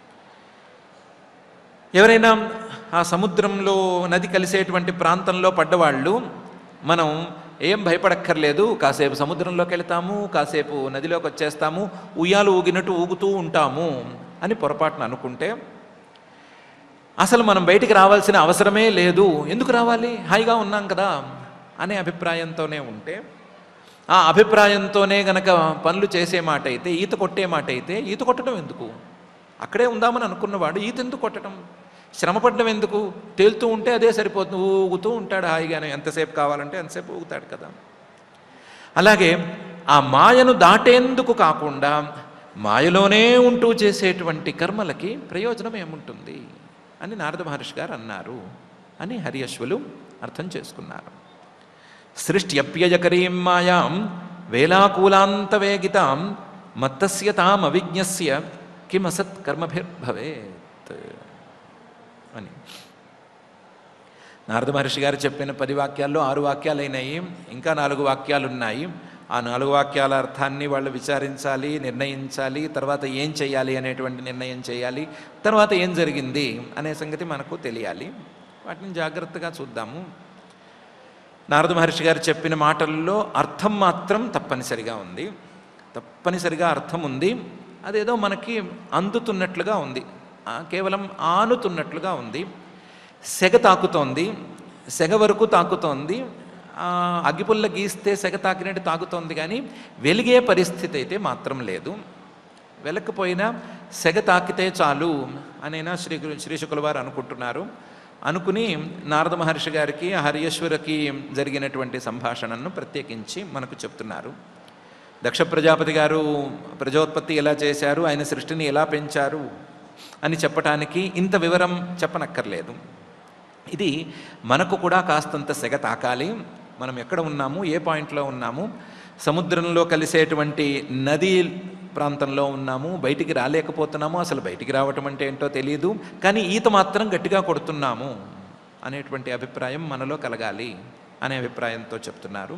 ఎవరైనా ఆ సముద్రంలో నది కలిసేటువంటి ప్రాంతంలో పడ్డవాళ్ళు మనం ఏం భయపడక్కర్లేదు, కాసేపు సముద్రంలోకి వెళ్తాము, కాసేపు నదిలోకి వచ్చేస్తాము, ఉయ్యాలు ఊగినట్టు ఊగుతూ ఉంటాము అని పొరపాటున అనుకుంటే అసలు మనం బయటికి రావాల్సిన అవసరమే లేదు. ఎందుకు రావాలి, హాయిగా ఉన్నాం కదా అనే అభిప్రాయంతోనే ఉంటే, ఆ అభిప్రాయంతోనే గనక పనులు చేసే మాట అయితే, ఈత కొట్టే మాట అయితే, ఈత కొట్టడం ఎందుకు? అక్కడే ఉందామని అనుకున్నవాడు ఈత ఎందుకు కొట్టడం, శ్రమపడడం ఎందుకు? తేలుతూ ఉంటే అదే సరిపోతుంది, ఊగుతూ ఉంటాడు హాయిగానే, ఎంతసేపు కావాలంటే ఎంతసేపు ఊగుతాడు కదా. అలాగే ఆ మాయను దాటేందుకు కాకుండా మాయలోనే ఉంటూ చేసేటువంటి కర్మలకి ప్రయోజనం ఏముంటుంది అని నారద మహర్షి గారు అన్నారు అని హరియశ్వులు అర్థం చేసుకున్నారు. సృష్ట్యప్యయకరీం మాయాం వేలాకూలాంతవేగితాం మత్తస్య తామవిజ్ఞస్య కిమసత్కర్మభిర్భవేత్ అని. నారద మహర్షి గారు చెప్పిన 10 వాక్యాల్లో 6 వాక్యాలు అయినాయి, ఇంకా 4 వాక్యాలు ఉన్నాయి. ఆ 4 వాక్యాల అర్థాన్ని వాళ్ళు విచారించాలి, నిర్ణయించాలి, తర్వాత ఏం చేయాలి అనేటువంటి నిర్ణయం చేయాలి, తర్వాత ఏం జరిగింది అనే సంగతి మనకు తెలియాలి. వాటిని జాగ్రత్తగా చూద్దాము. నారద మహర్షి గారు చెప్పిన మాటల్లో అర్థం మాత్రం తప్పనిసరిగా ఉంది, తప్పనిసరిగా అర్థం ఉంది. అదేదో మనకి అందుతున్నట్లుగా ఉంది, కేవలం ఆనుతున్నట్లుగా ఉంది. సెగ తాకుతోంది, సెగ వరకు తాకుతోంది, అగ్గిపుల్ల గీస్తే సెగ తాకినట్టు తాకుతోంది, కానీ వెలిగే పరిస్థితి అయితే మాత్రం లేదు. వెలకపోయినా సెగ తాకితే చాలు అనేనా శ్రీ శుకుల వారు అనుకుంటున్నారు. అనుకుని నారద మహర్షి గారికి హరియశ్వరకి జరిగినటువంటి సంభాషణను ప్రత్యేకించి మనకు చెప్తున్నారు. దక్ష ప్రజాపతి గారు ప్రజోత్పత్తి ఎలా చేశారు, ఆయన సృష్టిని ఎలా పెంచారు అని చెప్పటానికి ఇంత వివరం చెప్పనక్కర్లేదు. ఇది మనకు కూడా కాస్తంత సెగ తాకాలి. మనం ఎక్కడ ఉన్నాము, ఏ పాయింట్లో ఉన్నాము, సముద్రంలో కలిసేటువంటి నదీ ప్రాంతంలో ఉన్నాము, బయటికి రాలేకపోతున్నాము, అసలు బయటికి రావటం అంటే ఏంటో తెలియదు, కానీ ఈత మాత్రం గట్టిగా కొడుతున్నాము అనేటువంటి అభిప్రాయం మనలో కలగాలి అనే అభిప్రాయంతో చెప్తున్నారు.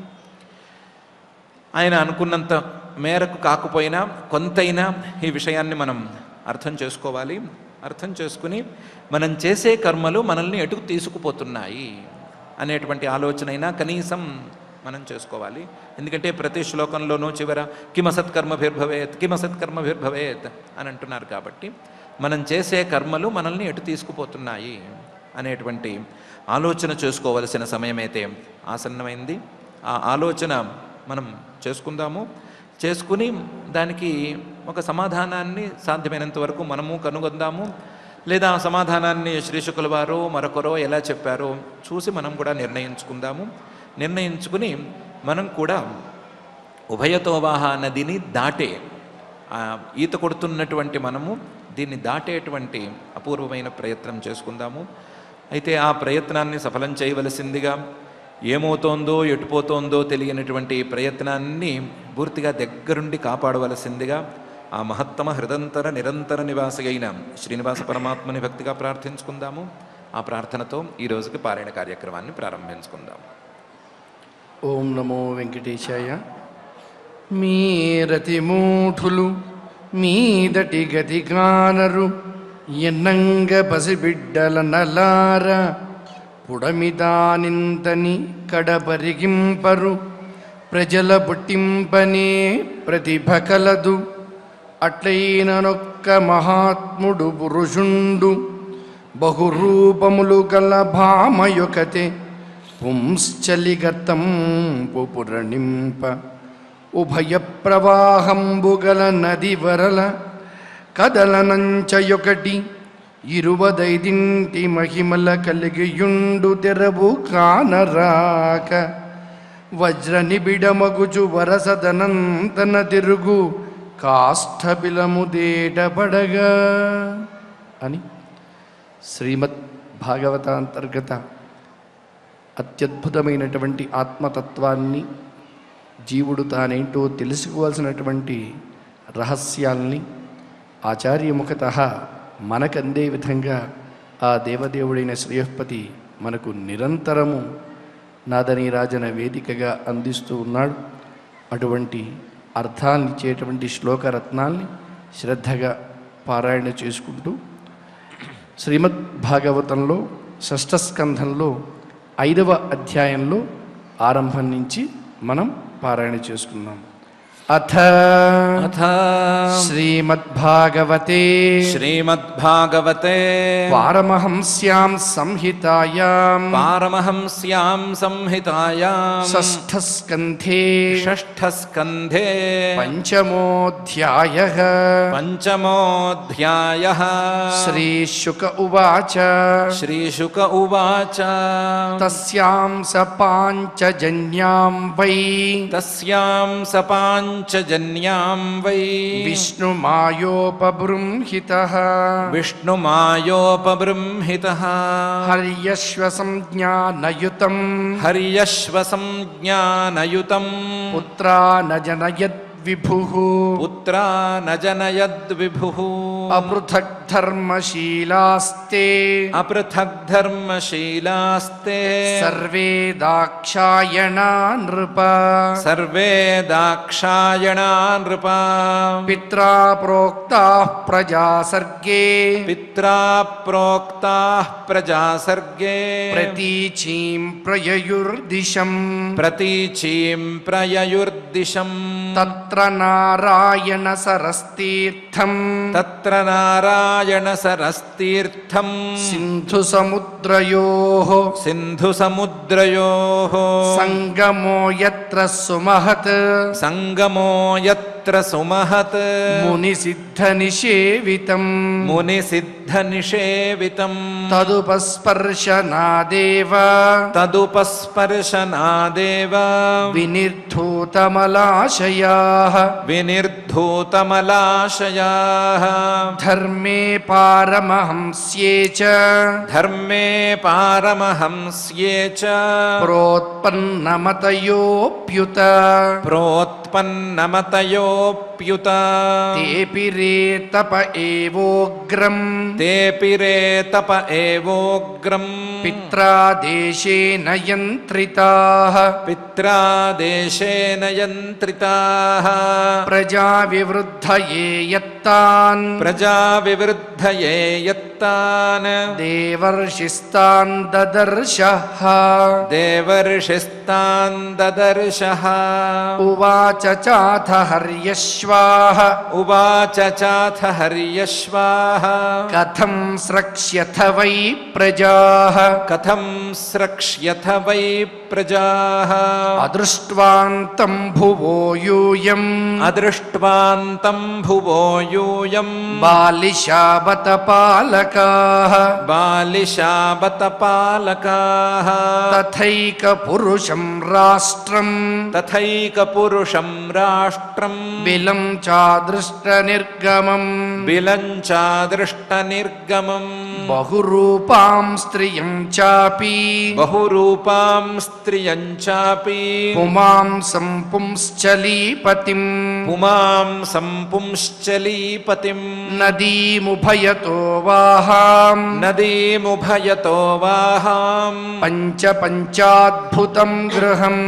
ఆయన అనుకున్నంత మేరకు కాకపోయినా కొంతైనా ఈ విషయాన్ని మనం అర్థం చేసుకోవాలి. అర్థం చేసుకుని మనం చేసే కర్మలు మనల్ని ఎటుకు తీసుకుపోతున్నాయి అనేటువంటి ఆలోచన అయినా కనీసం మనం చేసుకోవాలి. ఎందుకంటే ప్రతి శ్లోకంలోనూ చివర కిమసత్కర్మభిర్భవేత్ కిమసత్కర్మభిర్భవేత్ అని అంటున్నారు. కాబట్టి మనం చేసే కర్మలు మనల్ని ఎటు తీసుకుపోతున్నాయి అనేటువంటి ఆలోచన చేసుకోవలసిన సమయమైతే ఆసన్నమైంది. ఆ ఆలోచన మనం చేసుకుందాము. చేసుకుని దానికి ఒక సమాధానాన్ని సాధ్యమైనంత వరకు మనము కనుగొందాము. లేదా ఆ సమాధానాన్ని శ్రీ శుకుల వారు మరొకరో ఎలా చెప్పారో చూసి మనం కూడా నిర్ణయించుకుందాము. నిర్ణయించుకుని మనం కూడా ఉభయతోవాహ నదిని దాటే, ఈత కొడుతున్నటువంటి మనము దీన్ని దాటేటువంటి అపూర్వమైన ప్రయత్నం చేసుకుందాము. అయితే ఆ ప్రయత్నాన్ని సఫలం చేయవలసిందిగా, ఏమవుతోందో ఎటుపోతోందో తెలియనటువంటి ప్రయత్నాన్ని పూర్తిగా దగ్గరుండి కాపాడవలసిందిగా ఆ మహత్తమ హృదంతర నిరంతర నివాసి అయిన శ్రీనివాస పరమాత్మని భక్తిగా ప్రార్థించుకుందాము. ఆ ప్రార్థనతో ఈ రోజుకి పారాయణ కార్యక్రమాన్ని ప్రారంభించుకుందాం. ఓం నమో వెంకటేశాయ. మీరతి మూఢులు మీదటి గతి కానరు, ఎన్నంగ పసిబిడ్డల నలార పుడమిదానింతని కడపరిగింపరు, ప్రజల పుట్టింపనే ప్రతిభ కలదు, అట్లైననొక్క మహాత్ముడు పురుషుండు, బహురూపములు గల భామయొకతే పుంశ్చలిగతం పుపురణింప, ఉభయ ప్రవాహంబుగల నది వరల కదలనంచయొకటి, 25 మహిమల కలిగియుండు తెరవు కానరాక, వజ్ర నిబిడమగుచు వరసదనంతన తిరుగు కాష్ఠబిలము దేటపడగా అని శ్రీమద్ భాగవతాంతర్గత అత్యద్భుతమైనటువంటి ఆత్మతత్వాన్ని, జీవుడు తానేంటో తెలుసుకోవాల్సినటువంటి రహస్యాల్ని ఆచార్యముఖతః మనకందే విధంగా ఆ దేవదేవుడైన శ్రేయఃపతి మనకు నిరంతరము నాదనీరాజన వేదికగా అందిస్తూ ఉన్నాడు. అటువంటి అర్థాన్ని ఇచ్చేటువంటి శ్లోకరత్నాల్ని శ్రద్ధగా పారాయణ చేసుకుంటూ శ్రీమద్ భాగవతంలో 6వ స్కంధంలో 5వ అధ్యాయంలో ఆరంభం నుంచి మనం పారాయణ చేసుకున్నాం. అథ శ్రీమద్భాగవతే పారమహంస్యాం సంహితాయాం 6వ స్కంధే పంచమోऽధ్యాయః శ్రీశుక ఉవాచ తస్యాం స పాంచజన్యాం వై जन्यां वै विष्णुमायोपबृंहितः विष्णुमायोपबृंहितः हर्यश्वसंज्ञानयुतं हर्यश्वसंज्ञानयुतं पुत्रा न जनयद्विभुः पुत्रा न जनयद्विभुः अपृथग्धर्मशीलास्ते अपृथग्धर्मशीलास्ते सर्वे दाक्षायणा नृप सर्वे दाक्षायणा नृपा पित्रा प्रोक्ताः प्रजासर्गे पित्रा प्रोक्ताः प्रजासर्गे प्रतीचीं प्रययुर्दिशम् प्रतीचीं प्रययुर्दिशम् तत्र नारायण सरस्तीर्थम् तत्र नारायण सरस्तीर्थम् सिन्धुसमुद्रयोः सिन्धुसमुद्रयोः सङ्गमो यत्र सुमहत् सङ्गमो यत्र सुमहत् मुनिसिद्धनिषेवितम् मुनिसिद्धनिषेवितम् तदुपस्पर्शनादेव तदुपस्पर्शनादेव विनिर्धूतमलाशयाः विनिर्धूतमलाशयाः धर्मे पारमहंस्ये च धर्मे पारमहंस्ये च प्रोत्पन्नमतयोऽप्युत प्रोत्पन्नमतयोऽप्युत तेऽपि रेतप एवोग्रम् तेऽपि रेतप एवोग्रम् पित्रा देशेन यन्त्रिताः पित्रा देशेन यन्त्रिताः प्रजाविवृद्धये यत्तान् प्रजाविवृद्धये यत्तान् देवर्षिस्तान् ददर्शः देवर्षिस्तान् ददर्शः उवाच चाथ हर्यश्वाः उवाच चाथ हर्यश्वाः कथं स्रक्ष्यथ वै प्रजाः कथं स्रक्ष्यथ वै प्रजाः अदृष्ट्वान्तं भुवो यूयम् अदृष्ट्वान्तं भुवो यूयम् बालिशाबत पालकाः बालिशाबतपालकाः तथैकपुरुषं राष्ट्रम् तथैकपुरुषं राष्ट्रम् बिलं चादृष्टनिर्गमम् बिलञ्चादृष्टनिर्गमम् बहुरूपां स्त्रियं चापि बहुरूपां स्त्रियं चापि पुमांसं पुंश्चलीपतिम् पुमांसं पुंश्चलीपतिम् नदीमुभयतो वाहाम् नदीमुभयतो वाहाम् पञ्चाद्भुतं गृहम्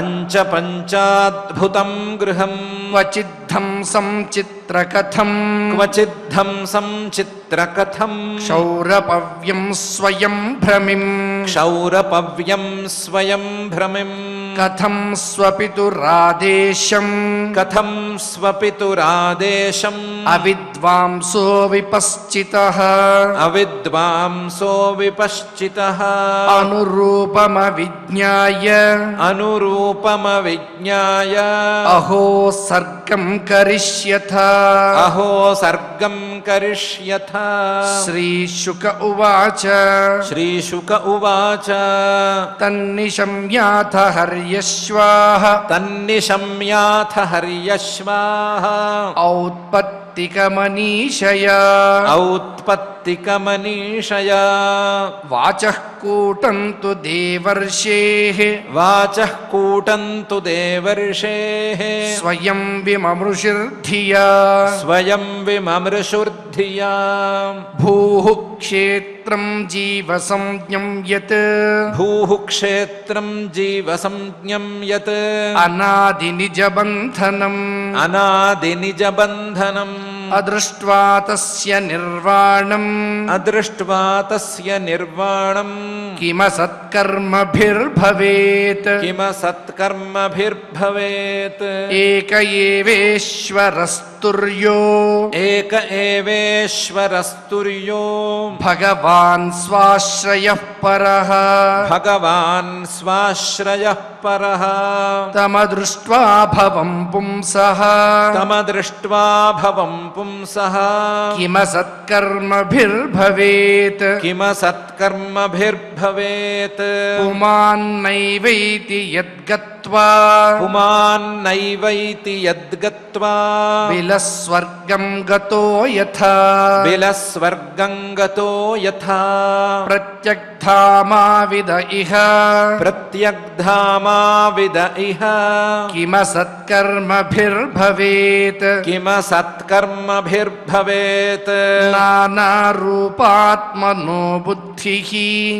पञ्चाद्भुतं गृहम् क्वचिद्धंसं चित्रकथम् क्वचिद्धंसं चित्रकथम् क्षौरपव्यं स्वयं भ्रमिम् क्षौरपव्यं स्वयं भ्रमिम् कथं स्वपितुरादेशम् कथं स्वपितुरादेशम् अविद्वांसो विपश्चितः अविद्वांसो विपश्चितः अनुरूपमविज्ञाय अनुरूपमविज्ञाय अहो सर्गं करिष्यथ अहो सर्गं करिष्यथ श्रीशुक उवाच श्रीशुक उवाच तन्निशम्याथ हर्यश्वाः तन्निशम्याथ हर्यश्वाः औत्पत्तिकमनीषया औत्पत्तिकमनीषया वाचः कूटन्तु देवर्षेः वाचः कूटन्तु देवर्षेः स्वयं विममृषिर्धिया स्वयं विममृषुर्धिया भूः क्षेत्रं जीवसंज्ञं यत् भूः क्षेत्रं जीवसंज्ञं यत् अनादिनिजबन्धनम् अनादिनिजबन्धनम् अदृष्ट्वा तस्य निर्वाणम् अदृष्ट्वा तस्य निर्वाणम् किमसत्कर्मभिर्भवेत् किमसत्कर्मभिर्भवेत् एक एवेश्वरस्तुर्यो एक एवेश्वरस्तुर्यो भगवान् स्वाश्रयः परः भगवान् स्वाश्रयः परः तमदृष्ट्वा भवं पुंसः तमदृष्ट्वा भवं पुंसः किमसत्कर्मभिर्भवेत् किमसत्कर्मभिर्भवेत् पुमान्नैवैति यद्गत् यद्गत्वा पुमान्नैवैति यद्गत्वा विलस्वर्गं गतो यथा विलस्वर्गं गतो यथा प्रत्यग्धामाविद इह प्रत्यग्धामाविद इह किमसत्कर्मभिर्भवेत् किमसत्कर्मभिर्भवेत् नानारूपात्मनो बुद्धिः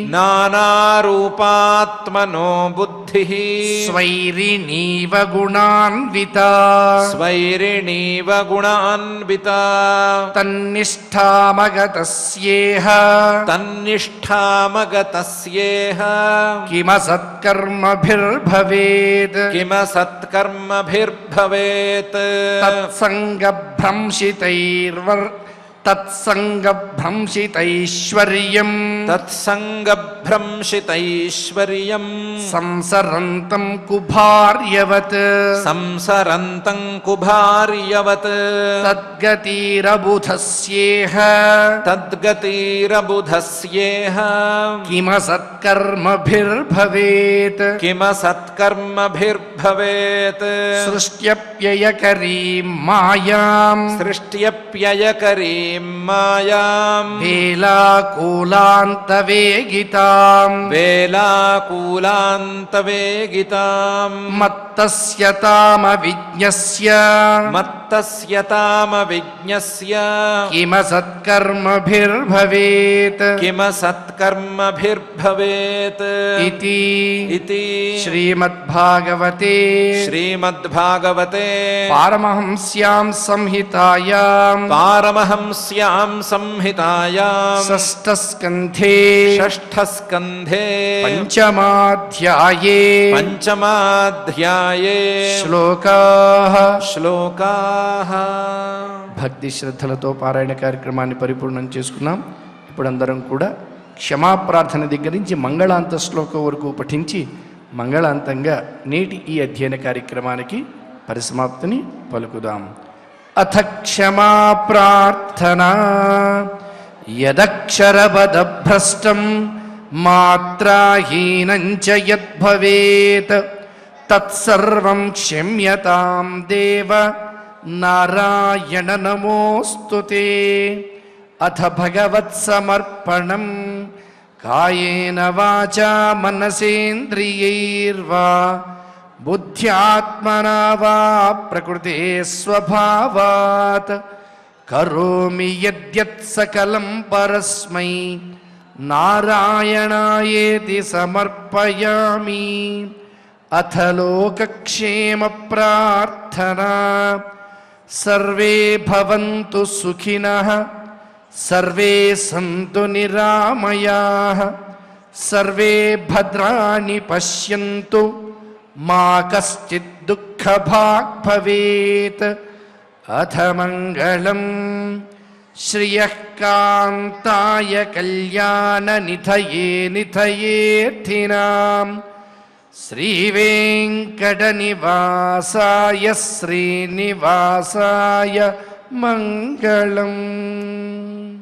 नानारूपात्मनो बुद्धिः स्वैरिणीव गुणान्विता स्वैरिणीव गुणान्विता तन्निष्ठामगतस्येह तन्निष्ठामगतस्येह किमसत्कर्मभिर्भवेत् किमसत्कर्मभिर्भवेत् तत्सङ्गभ्रंशितैश्वर्यम् तत्सङ्गभ्रंशितैश्वर्यम् संसरन्तं कुभार्यवत् संसरन्तं कुभार्यवत् तद्गतिरबुधस्येह तद्गतिरबुधस्येह किमसत्कर्मभिर्भवेत् किमसत्कर्मभिर्भवेत् सृष्ट्यप्ययकरीं मायाम् सृष्ट्यप्ययकरीं मायाम् वेलाकुलान्तवेगिताम् वेलाकुलान्तवेगिताम् मत्तस्य तामविज्ञस्य मत्तस्य तामविज्ञस्य किमसत्कर्मभिर्भवेत् किमसत्कर्मभिर्भवेत् इति श्रीमद्भागवते श्रीमद्भागवते पारमहंस्यां संहितायां पारमहंस्यां संहितायां षष्ठस्कन्धे षष्ठस्कन्धे पञ्चमाध्याये श्लोकाः భక్తి శ్రద్ధలతో పారాయణ కార్యక్రమాన్ని పరిపూర్ణం చేసుకున్నాం. ఇప్పుడు అందరం కూడా క్షమాప్రార్థన దగ్గర నుంచి మంగళాంత శ్లోకం వరకు పఠించి మంగళాంతంగా నేటి ఈ అధ్యయన కార్యక్రమానికి పరిసమాప్తిని పలుకుదాం. అథ క్షమా ప్రార్థనా యదక్షరపదభ్రష్టం మాత్రాహీనం చ యద్భవేత్ తత్సర్వం క్షమ్యతాం దేవ నారాయణ నమోస్తుతే. అథ భగవత్సమర్పణం కాయేన వాచా మనసేంద్రియైర్వా బుద్ధ్యాత్మనా వా ప్రకృతే స్వభావాత్ కరోమి యద్యత్ సకలం పరస్మై నారాయణాయేతి సమర్పయామి. అథ లోకక్షేమ ప్రార్థనా సర్వే భవంతు సుఖినః సర్వే సంతు నిరామయాః సర్వే భద్రాణి పశ్యంతు మా కశ్చిత్ దుఃఖభాగ్ భవేత్. అథ మంగళం శ్రియః కాంతాయ కళ్యాణ నిధయే నిధయేర్థినాం శ్రీవేంకటనివాసాయ శ్రీనివాసాయ మంగళం.